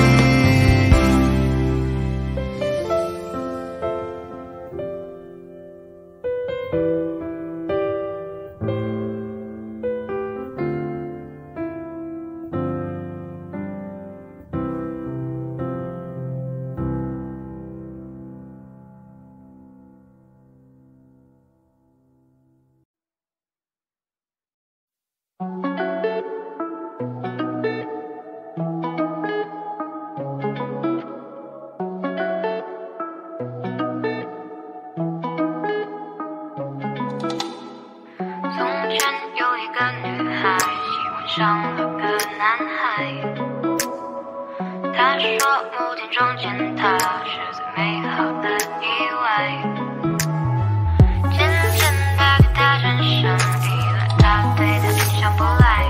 Speaker 1: 上了个男孩，他说母亲中见他是最美好的意外，渐渐他对他产生依赖，他对他印象不来，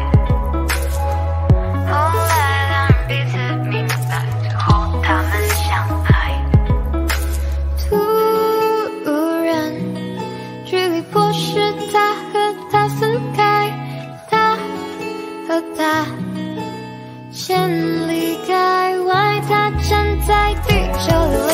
Speaker 1: 后来两人彼此明白，最后他们相爱。突然距离迫使他和他分开，他和他千里开外，他站在地球的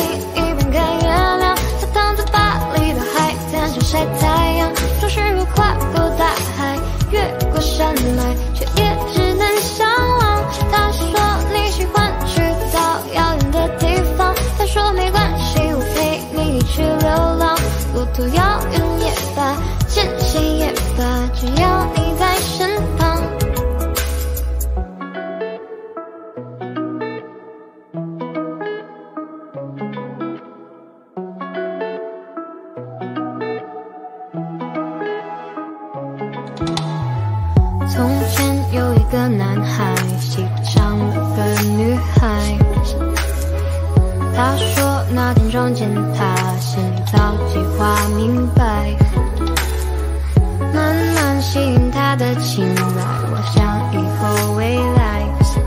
Speaker 1: 个男孩，喜欢上了个女孩。他说那天撞见他，心里早计划明白，慢慢吸引他的青睐，我想以后未来。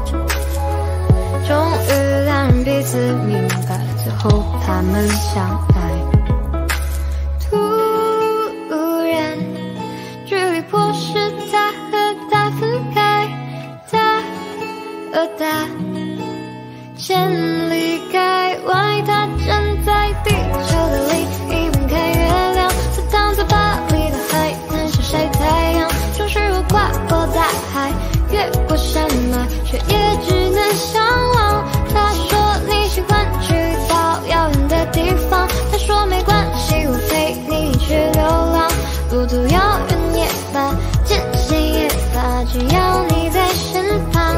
Speaker 1: 终于两人彼此明白，最后他们相爱。突然距离迫使他和她分开，他和她千里开外，他站在地球的另一边看月亮，他躺在巴黎的海滩上晒太阳，总是我跨过大海，越过山脉，却也只能相望。他说你喜欢去到遥远的地方，他说没关系，我陪你去流浪，路途遥远也罢，艰辛也罢，只要你在身旁。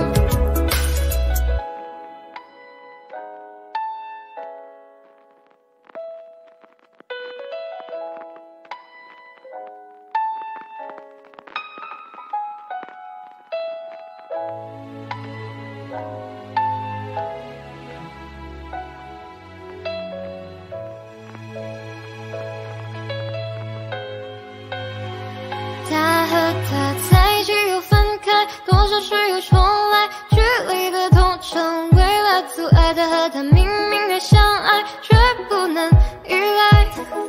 Speaker 1: 他和她在一起又分开，多少次又重来，距离的痛成为了阻碍。他和她明明该相爱，却不能依赖。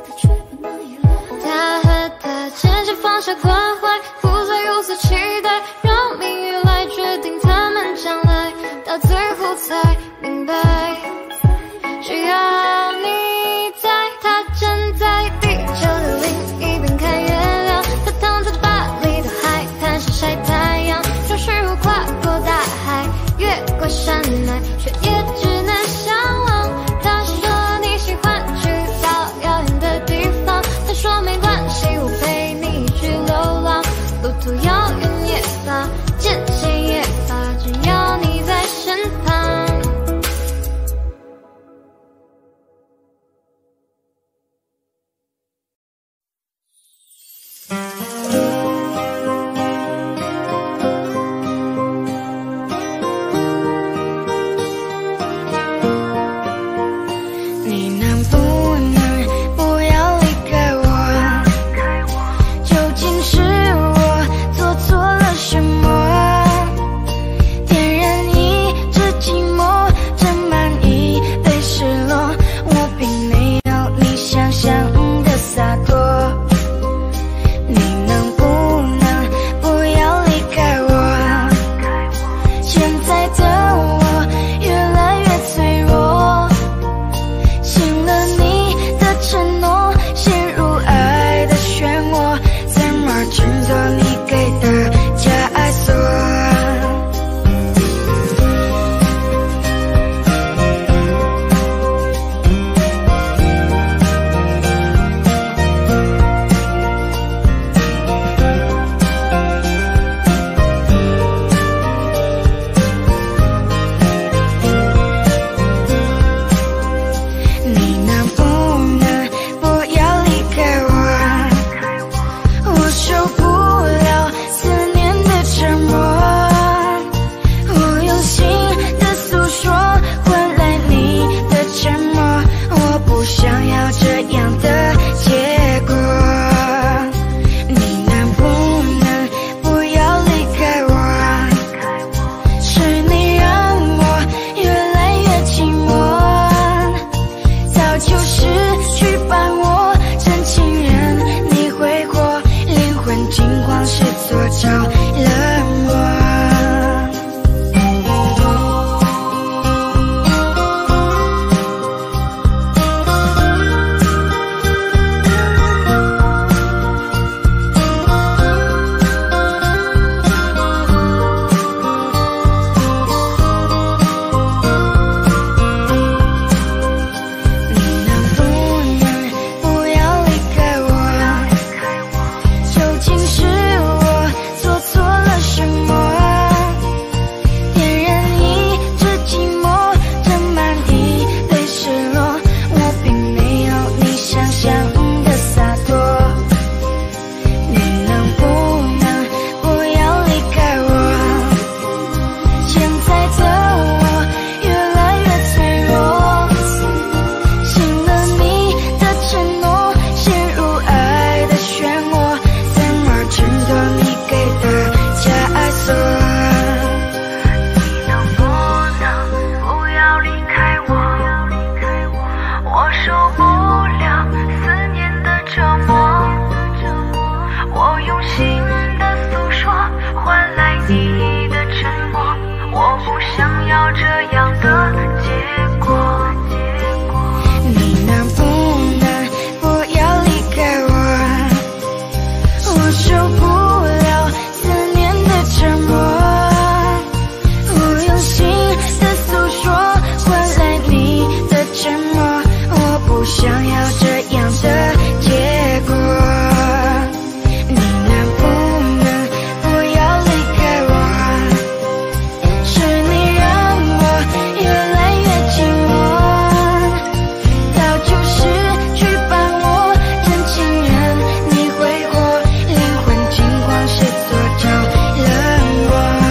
Speaker 1: 他和她渐渐放下关怀，不再有所期待，让命运来决定他们将来，到最后才明白，只要你在。他站在地球的另一边看月亮，他躺在巴黎的海滩上晒太阳，总是我跨过大海，越过山脉，却也只能相望。他说你喜欢去到遥远的地方，他说没关系，我陪你去流浪，路途遥远也罢，艰辛也罢，只要你在身旁。
Speaker 2: 现在的我越来越脆弱，请不想要这样的结果。你能不能不要离开我？是你让我越来越寂寞，早就失去把握，真情人你挥霍，灵魂金光是多照冷光。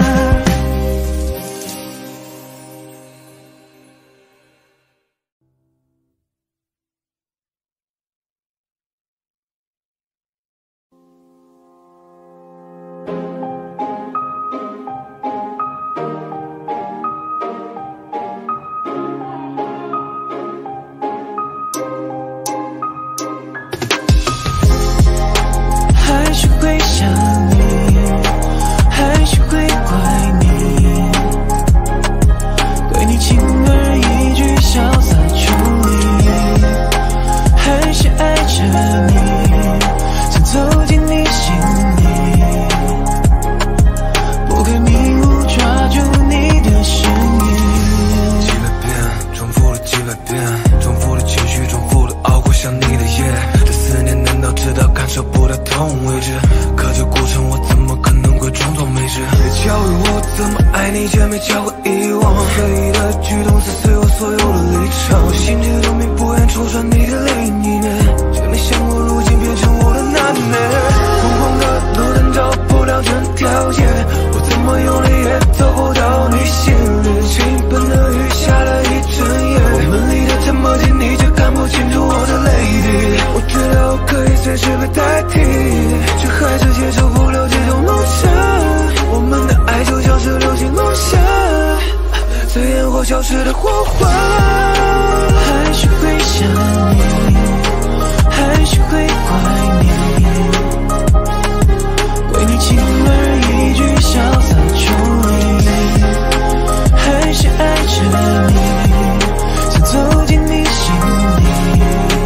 Speaker 6: 还是会想你，还是会怪你，对你轻而易举潇洒处理，还是爱着你，想走进你心里，不该迷雾抓住你的身影。
Speaker 8: 几百遍，重复了几百遍，重复了情绪，重复了熬过想你的夜。这思念难道直到感受不到痛为止？可这过程我怎么可能会装作没事？别教育我怎么爱你，却没教过遗忘。刻意的举动撕碎我所有的立场，我心知肚明不愿戳穿你的另一面，却没想过如今变成我的那面。疯狂的路灯照不了整条街，我怎么用力也走不到你心里。倾盆的雨下了一整夜，我们离得这么近，你却看不清楚我的泪滴。我知道我可以随时被代替，却还是接受不了这种落差。我们的爱就像是流星落下，在烟火消失的火花。
Speaker 6: 还是会想你，还是会怪你，对你轻而易举潇洒处理，还是爱着你，想走进你心里，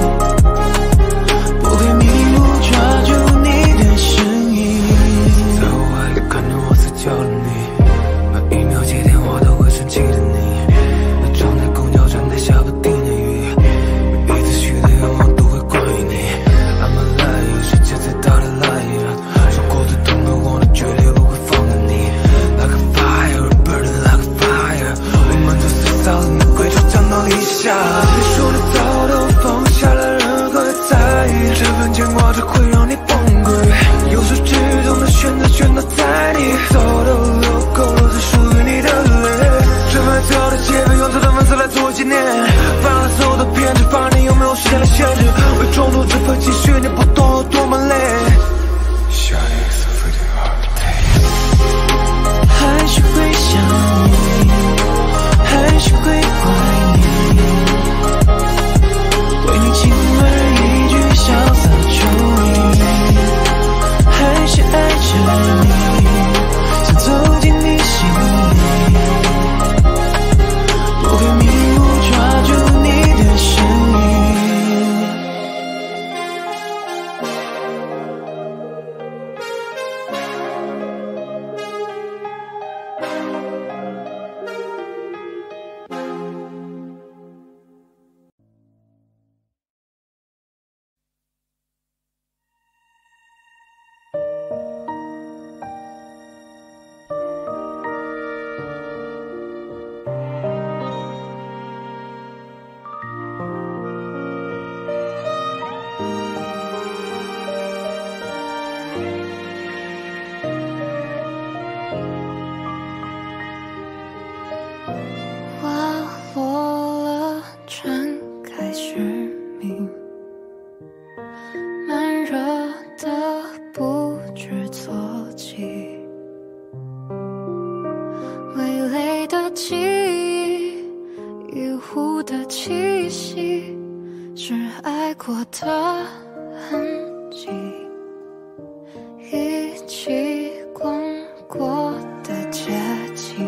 Speaker 6: 不该迷雾抓住你的身影。
Speaker 8: 在户外里看着我死叫的你，每一秒接电话都会生气的你，那窗台公交站台下不停的雨，每一次许的愿望都会关于你。I'm alive， 世界最大的 liar， 受过最痛的我的绝对不会放过你。Like a fire， burning like a fire， 我们都是扫你的贵州降到地下。你说你早都放下了任何在意，这份牵挂只会让你崩溃。由始至终的选择全都在你，早都流够了只属于你的泪。这份最好的戒备，用这段文字来做纪念。放了所有的偏执，放你有没有时间的限制？为冲突这份情绪，你不懂有多么累。下一次非得二倍。
Speaker 6: 还是会想你，还是会怪你，对你轻而易举潇洒处理，还是爱着你，想走进你心里，不该迷雾抓住你的身影。
Speaker 9: 过的痕迹，一起逛过的街景，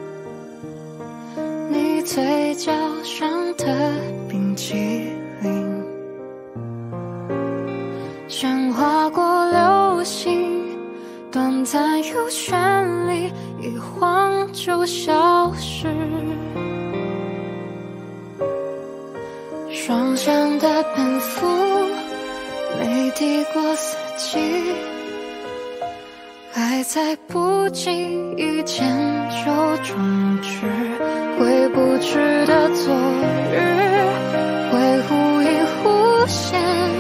Speaker 9: 你嘴角上的冰淇淋，像划过流星，短暂有绚丽，一晃就消失。说双向的奔赴，没抵过四季，爱在不经意间就终止，回不去的昨日，会忽隐忽现，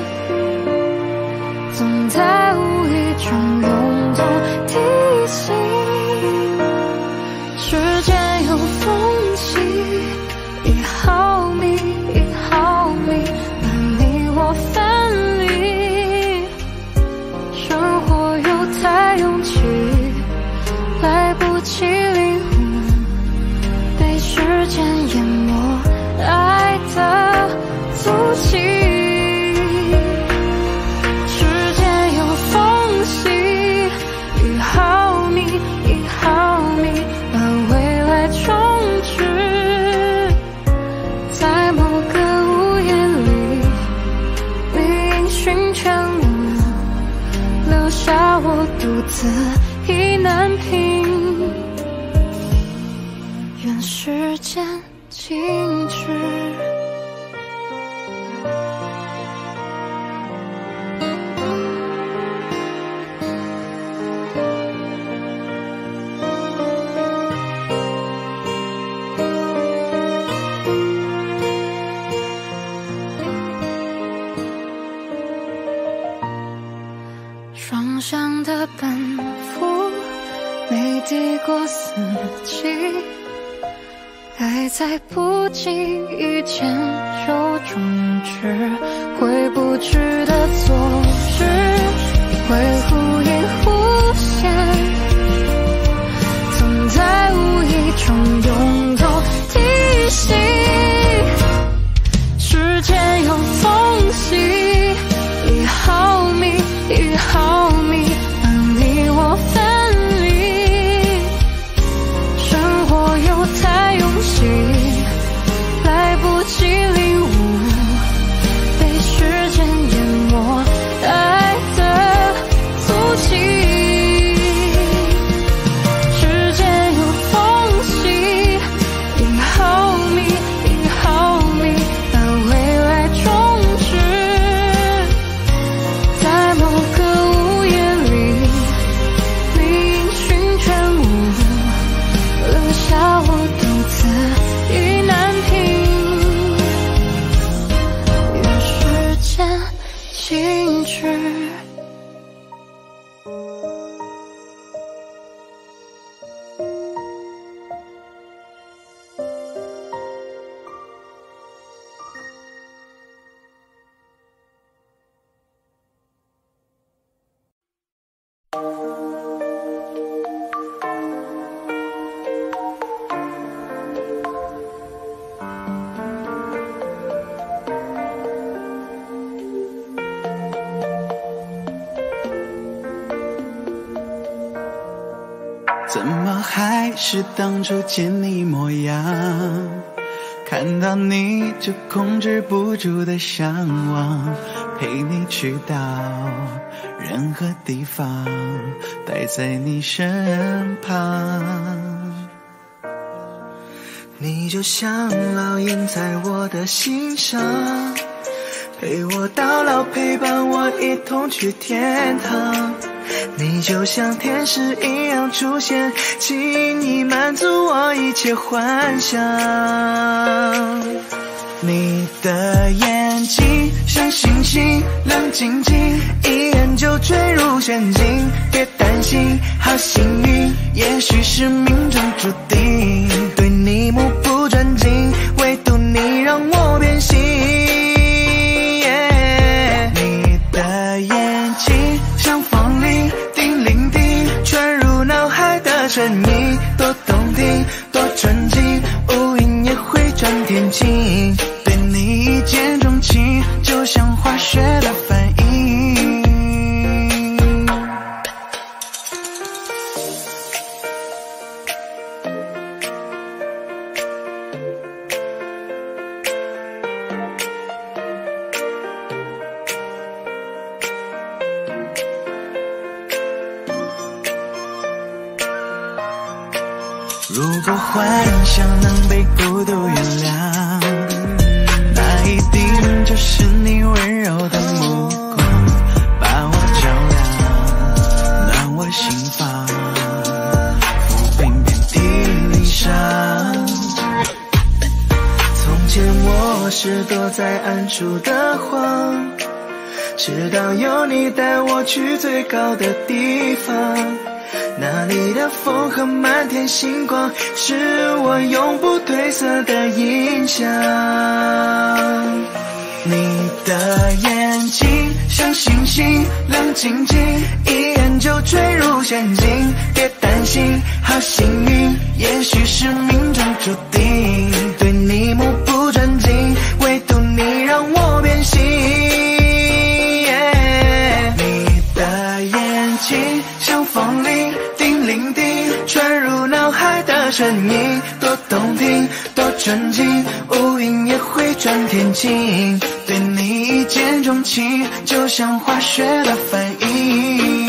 Speaker 9: 总在无意中涌动提醒，时间有缝隙，一毫米一毫米把你我分离，生活有太勇气，来不及领悟，被时间淹没爱的足迹，时间有缝隙，一毫米一毫米把未来重置，在某个午夜里，你音讯全无，留下我独自意难平，愿时间静止。双向的奔赴，没抵过四季，爱在不经意间就终止，回不去的昨日，会忽隐忽现，总在无意中涌动提醒，时间有缝隙，一毫米一毫米把你我分离，生活有太用心，来不及领悟，被时间淹没爱的足迹，时间有缝隙，一毫米一毫米把未来重置，在某个午夜里，你音讯全无，留下我独自意难平，愿时间静止。
Speaker 10: 怎么还是当初见你模样？看到你就控制不住的向往，陪你去到任何地方，待在你身旁。你就像烙印在我的心上，陪我到老，陪伴我一同去天堂。你就像天使一样出现，轻易满足我一切幻想。你的眼睛像星星亮晶晶，一眼就坠入陷阱。别担心，好幸运，也许是命中注定。对你目不转睛，唯独你让我变心。你的眼睛像风铃叮铃叮，传入脑海的声音，多动听，多纯净，无影也会转天晴。对你一见钟情，就像化学的反应。如果幻想能被孤独原谅，那一定出的谎，直到有你带我去最高的地方，那里的风和满天星光是我永不褪色的印象。你的眼睛像星星亮晶晶，一眼就坠入陷阱，别担心，好幸运，也许是命中注定，对你目不转睛，唯独你让我变心。你的眼睛像风铃叮铃叮，传入脑海的声音，多动听多纯净，乌云也会转天晴，对你一见钟情，就像化学的反应。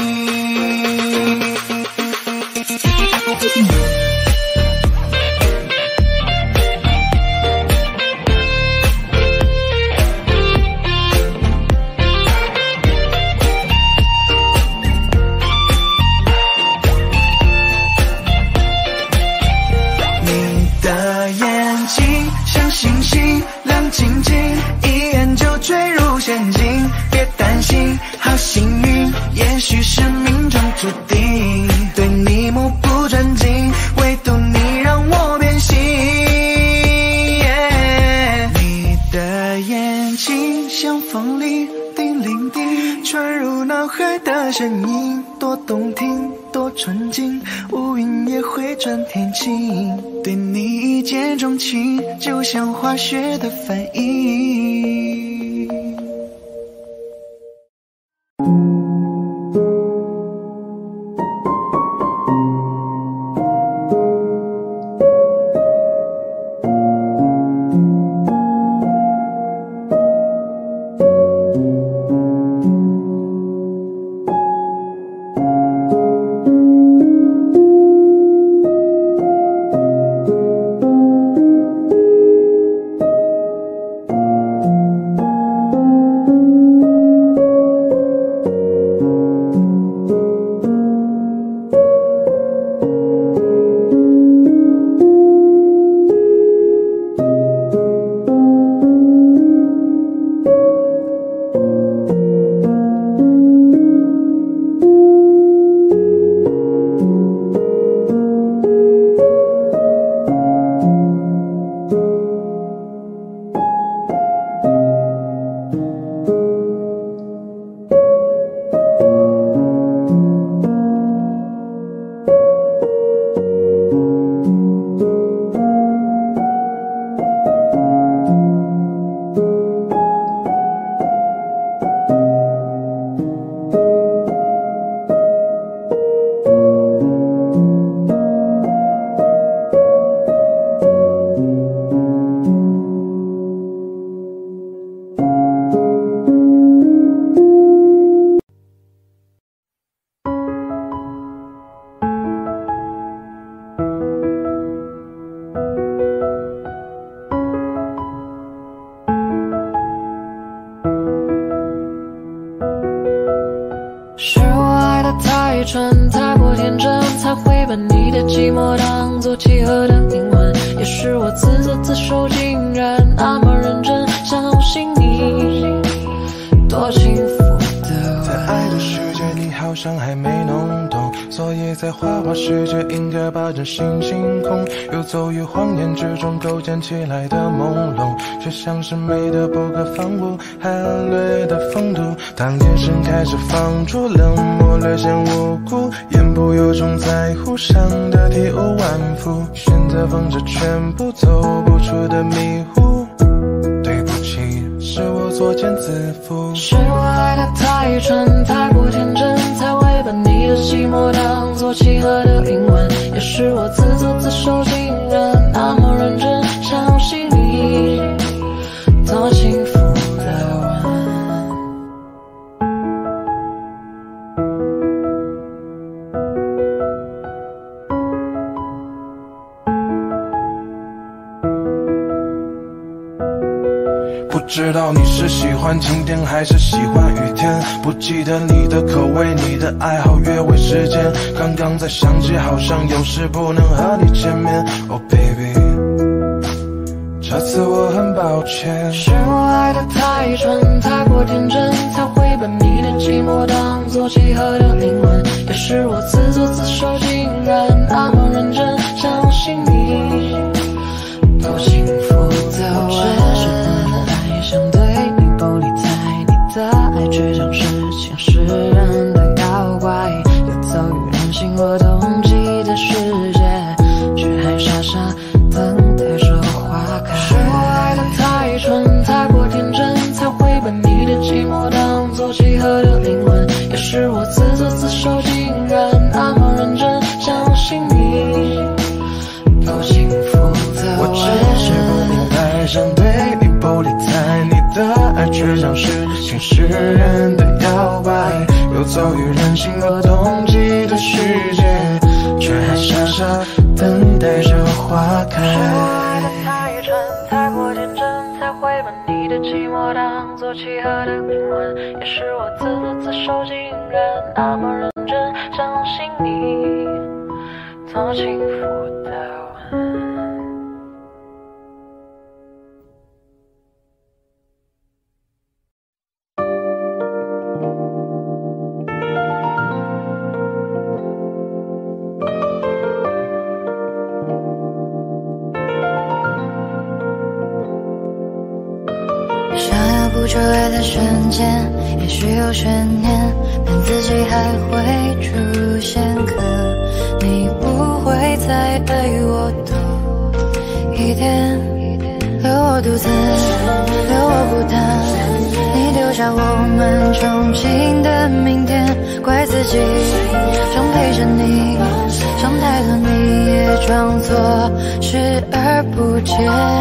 Speaker 10: 别担心，好幸运，也许是命中注定，对你目不转睛，唯独你让我变心。你的眼睛像风铃叮铃叮，传入脑海的声音，多动听多纯净，乌云也会转天晴，对你一见钟情，就像化学的反应。
Speaker 9: 纯太过天真，才会把你的寂寞当作契合的灵魂。也是我自作自受，竟然那么认真，相信你多幸福的。
Speaker 8: 在爱的世界，你好像还没弄懂，所以在花花世界应该把真心清空。游走于谎言之中构建起来的朦胧，却像是美的不可方物，含略的风度。当眼神开始放逐，冷漠略显无辜，言不由衷在乎，伤得体无完肤，选择放着全部走不出的迷糊。对不起，是我作茧自缚，
Speaker 9: 是我爱得太纯太过天真，才会把你的寂寞当作契合的灵魂。也是我自作自受，竟然那么认真，相信你多幸福的吻。
Speaker 8: 不知道你是喜欢晴天还是喜欢雨天，不记得你的口味，你的爱好，约会时间。刚刚才想起，好像有事不能和你见面。Oh baby，这次我很抱
Speaker 3: 抱歉。
Speaker 6: 是我爱得太蠢，太过天真，才会把你的寂寞当作契合的灵魂。也是我自作自受，竟然那么认真相信你，多幸福的吻。只是不太想对你不理睬，你的爱却像是前世人的妖怪，游走于人心或冬季的世界，却还傻傻等待着花开。是我爱得太蠢，太过天真，才会把你的寂寞当作契合的灵魂。也是我自作自受，竟然那么认真相信你，多幸福的
Speaker 3: 我只是不明白，想对你不理睬，你的爱却像是前世人的妖怪，游走于人心和冬季的世界，却还傻傻等待着花开。
Speaker 6: 是我爱得太蠢，太过天真，才会把你的寂寞当作契合的灵魂。也是我自作自受，竟然那么认真相信你，多幸福的吻。
Speaker 4: 想要捕捉爱的瞬间，也许有悬念，但自己还会出现。可你不会再爱我多一点，留我独自，留我孤单。你丢下我们憧憬的明天，怪自己想陪着你，想太多你也装作视而不见。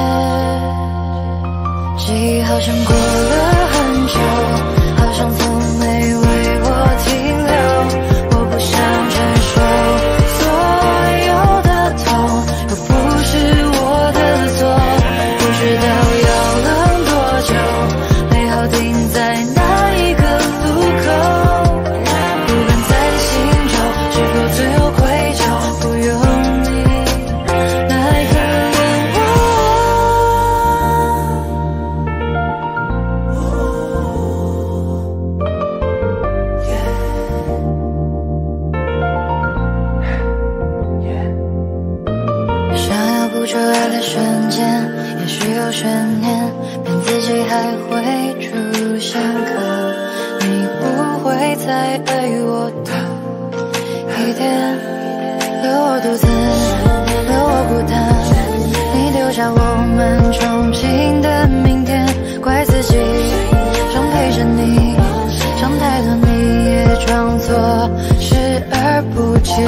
Speaker 4: 记忆好像过了很久，好像从没为我停留。我不想承受所有的痛，又不是我的错。不知道要冷多久，美好定在哪一个路口。不敢在心中，是否最后愧疚？不用你来可怜我。捕捉爱的瞬间，也许有悬念，但自己还会出现。可你不会再爱我多一点，留我独自，留我孤单。你丢下我们憧憬的明天，怪自己想陪着你，想太多你也装作视而不见。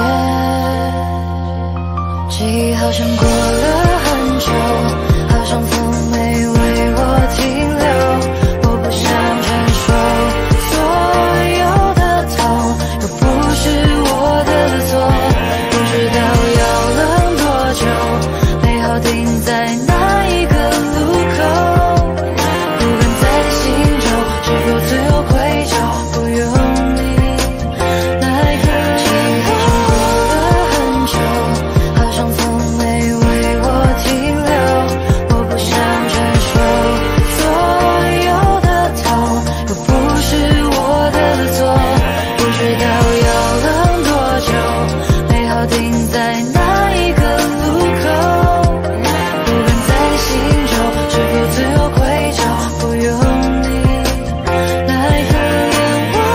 Speaker 4: 记忆好像过了很久，好像从没为我停留。我不想承受所有的痛，又不是我的错。不知道要冷多久，美好定在哪一个路口。不敢在心中，是否最后愧疚？不用你来可怜。过了很久，好像从没为我停留。我不想承受所有的痛，又不是我的错。不知道要冷多久，美好定在哪一个路口。不敢在心中，是否最后愧疚？不用你来可怜我。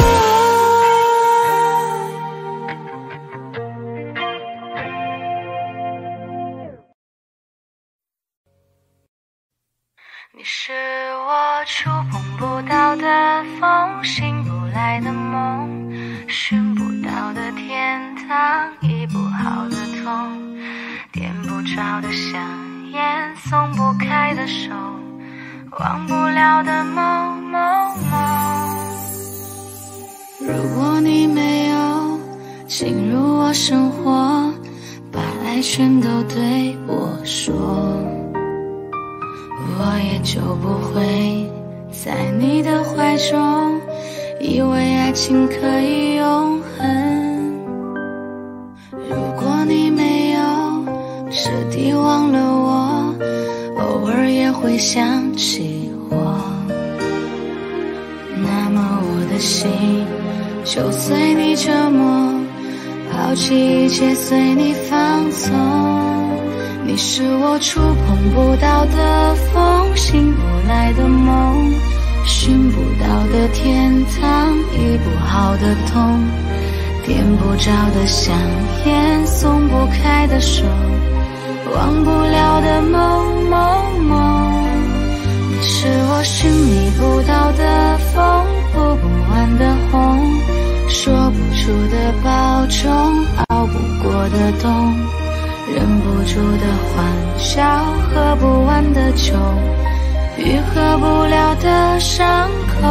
Speaker 1: 你是我触碰不到的风，醒不来的梦，寻不到的天堂，医不好的痛，点不着的香烟，松不开的手，忘不了的某某某。
Speaker 9: 如果你没有进入我生活，把爱全都对我说，我也就不会在你的怀中以为爱情可以永恒。如果你没有彻底忘了我，偶尔也会想起我，那么我的心就随你折磨，抛弃一切随你放纵。你是我触碰不到的风，醒不来的梦，寻不到的天堂，医不好的痛，点不着的香烟，松不开的手，忘不了的梦梦梦。你是我寻觅不到的风，哭不完的红，说不出的保重，熬不过的冬，忍不住的欢笑，喝不完的酒，愈合不了的伤口，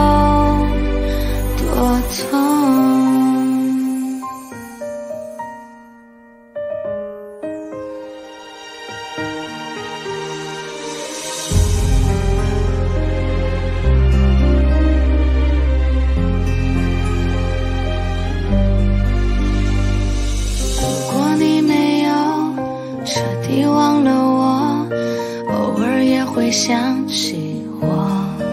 Speaker 9: 多痛。想起我，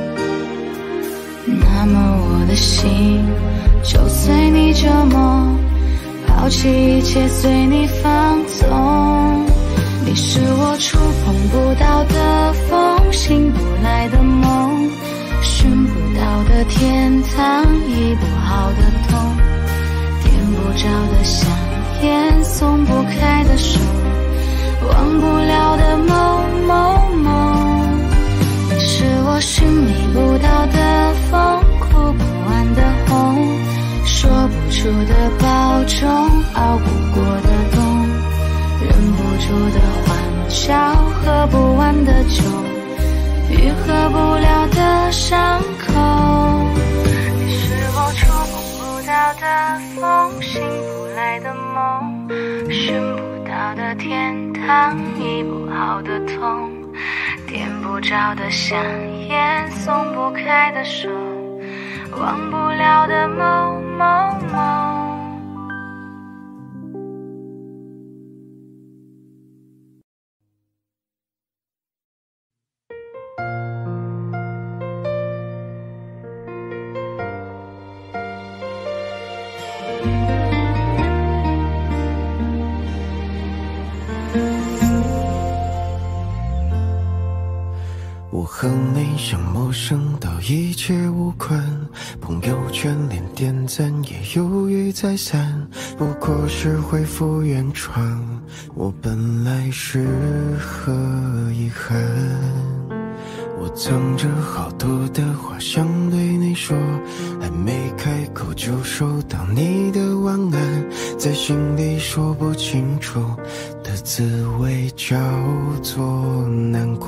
Speaker 9: 那么我的心就随你折磨，抛弃一切随你放纵。你是我触碰不到的风，醒不来的梦，寻不到的天堂，医不好的痛，点不着的香烟，松不开的手，忘不了的梦梦梦。是我寻觅不到的风，哭不完的红，说不出的保重，熬不过的冬，忍不住的欢笑，喝不完的酒，愈合不了的伤口。你是我触碰不到的风，醒不来的梦，寻不到的天堂，医不好的痛，点不着的香烟，松不开的手，忘不了的梦梦梦。
Speaker 11: 我和你像陌生到一切无关，朋友圈连点赞也犹豫再三，不过是回复原创，我本来是何遗憾。我藏着好多的话想对你说，还没开口就收到你的晚安，在心里说不清楚的滋味叫做难过。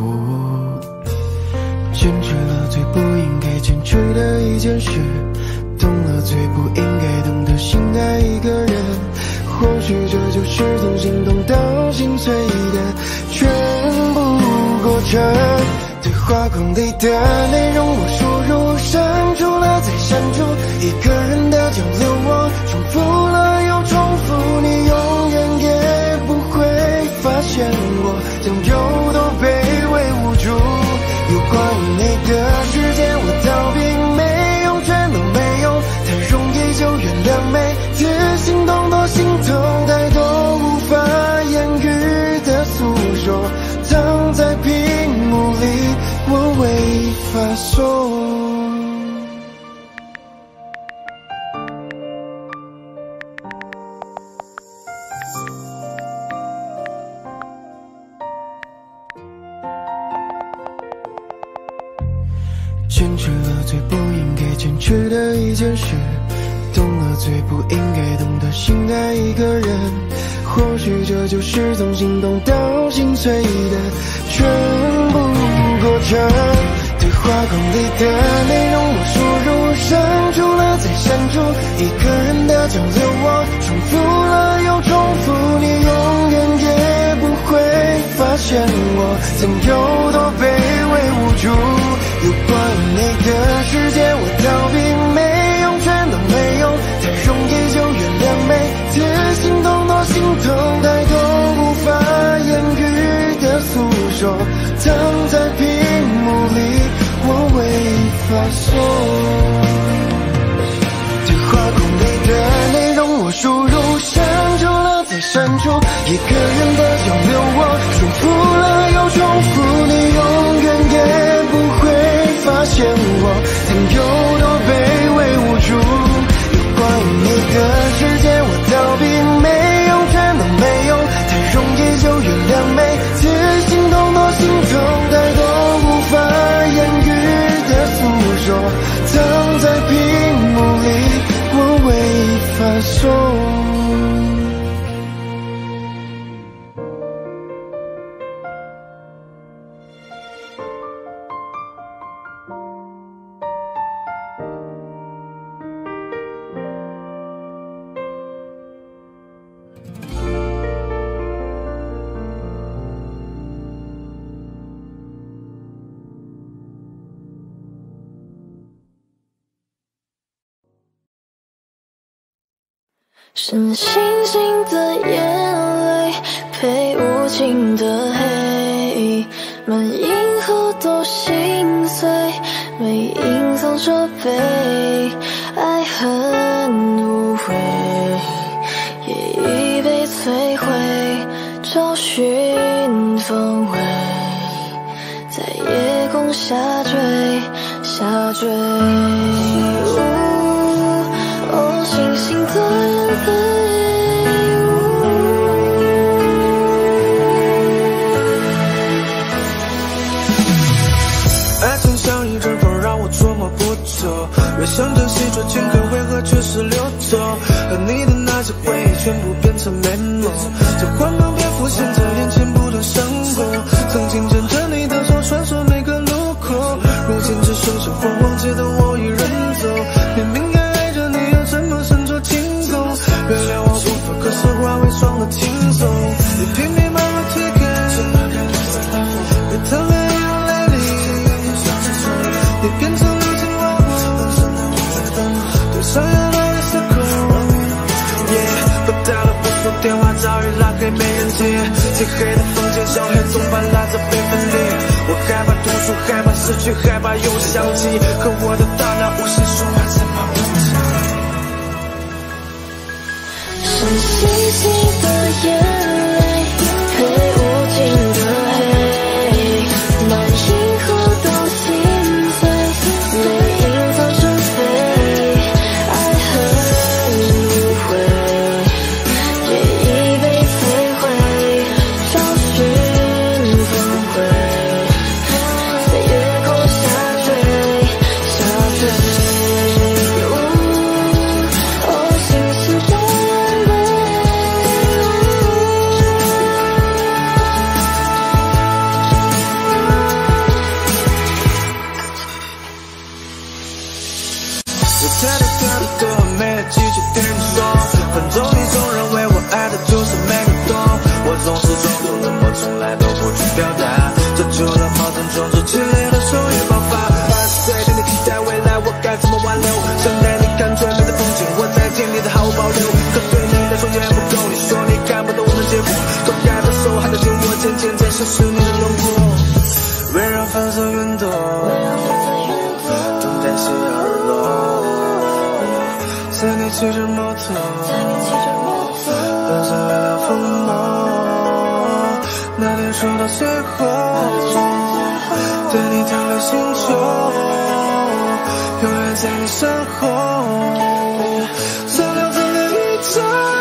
Speaker 11: 坚持了最不应该坚持的一件事，懂了最不应该懂得心爱一个人，或许这就是从心动到心碎的全部过程。对话框里的内容我输入删除了再删除，一个人的交流我重复了又重复，你永远也不会发现我将有多卑微无助。有关于你的时间我逃避没用，全都没用，太容易就原谅，每次心动多心痛，太多无法言语的诉说，藏在屏幕里我未发送。坚持了最不应该坚持的一件事，懂了最不应该懂得心爱一个人，或许这就是从心动到心碎的全部过程。对话框里的内容我输入删除了再删除，一个人的交流我重复了又重复，你永远也不会发现我曾有多卑微无助。有关于你的世界我逃避没用，全都没用，太容易就原谅，每次心动多心痛，太多无法言语的诉说，藏在屏幕发送。电话框里的内容我输入，删除了再删除，一个人的交流我重复了又重复，你永远也不会发现我曾有多卑微无助。有关于你的世界我逃避没用，真的没用，太容易就原谅，每次心动多心痛，太多无法言语的诉说，藏在屏幕里我未发送。
Speaker 9: 是星星的眼泪配无尽的黑，满银河都心碎，没隐藏着悲，爱很无悔，也已被摧毁，找寻方位，在夜空下坠下坠。哦，星星的眼泪。
Speaker 10: 爱情像一阵风，让我捉摸不透，越想珍惜这情歌为何却是流走，和你的那些回忆全部变成美梦，这幻梦便浮现在眼前不断闪过，曾经牵着你的手穿梭每个路口，如今只剩下荒忘记的我一人走，明明该爱着你又怎么闪烁情动，原谅我不法可是化为霜的轻松，你拼命把我推开，越疼爱越泪里，你变成流星划过对上眼泪的伤口，拨打了无数电话早已拉黑没人接，漆黑的房间小黑总伴拉着被分裂，我害怕读书害怕失去害怕又想起，可我的大脑无心说话怎么不讲，
Speaker 9: 是星星的眼泪配无尽的黑，满银河都心碎，没隐藏着悲，爱很无悔，也已被摧毁，找寻方位，在夜空下坠下坠。哦，星星的眼泪。
Speaker 10: 我猜的猜的多，没来及去听你说，反正你总认为我爱的就是没你懂，我总是装作冷漠，从来都不去表达，这就让矛盾种子激烈的手也爆发。二十岁对你期待未来，我该怎么挽留？想带你看最美的风景，我在尽力的毫无保留，可对你来说也不够。你说你看不懂我的结果，都该的手还得紧握，渐渐在消失你的轮廓，围绕粉色云朵，等待夕阳日落。在你骑着摩托，奔向月亮风魔，那天说到最后，对你跳回星球，永远在你身后，照亮整个宇宙。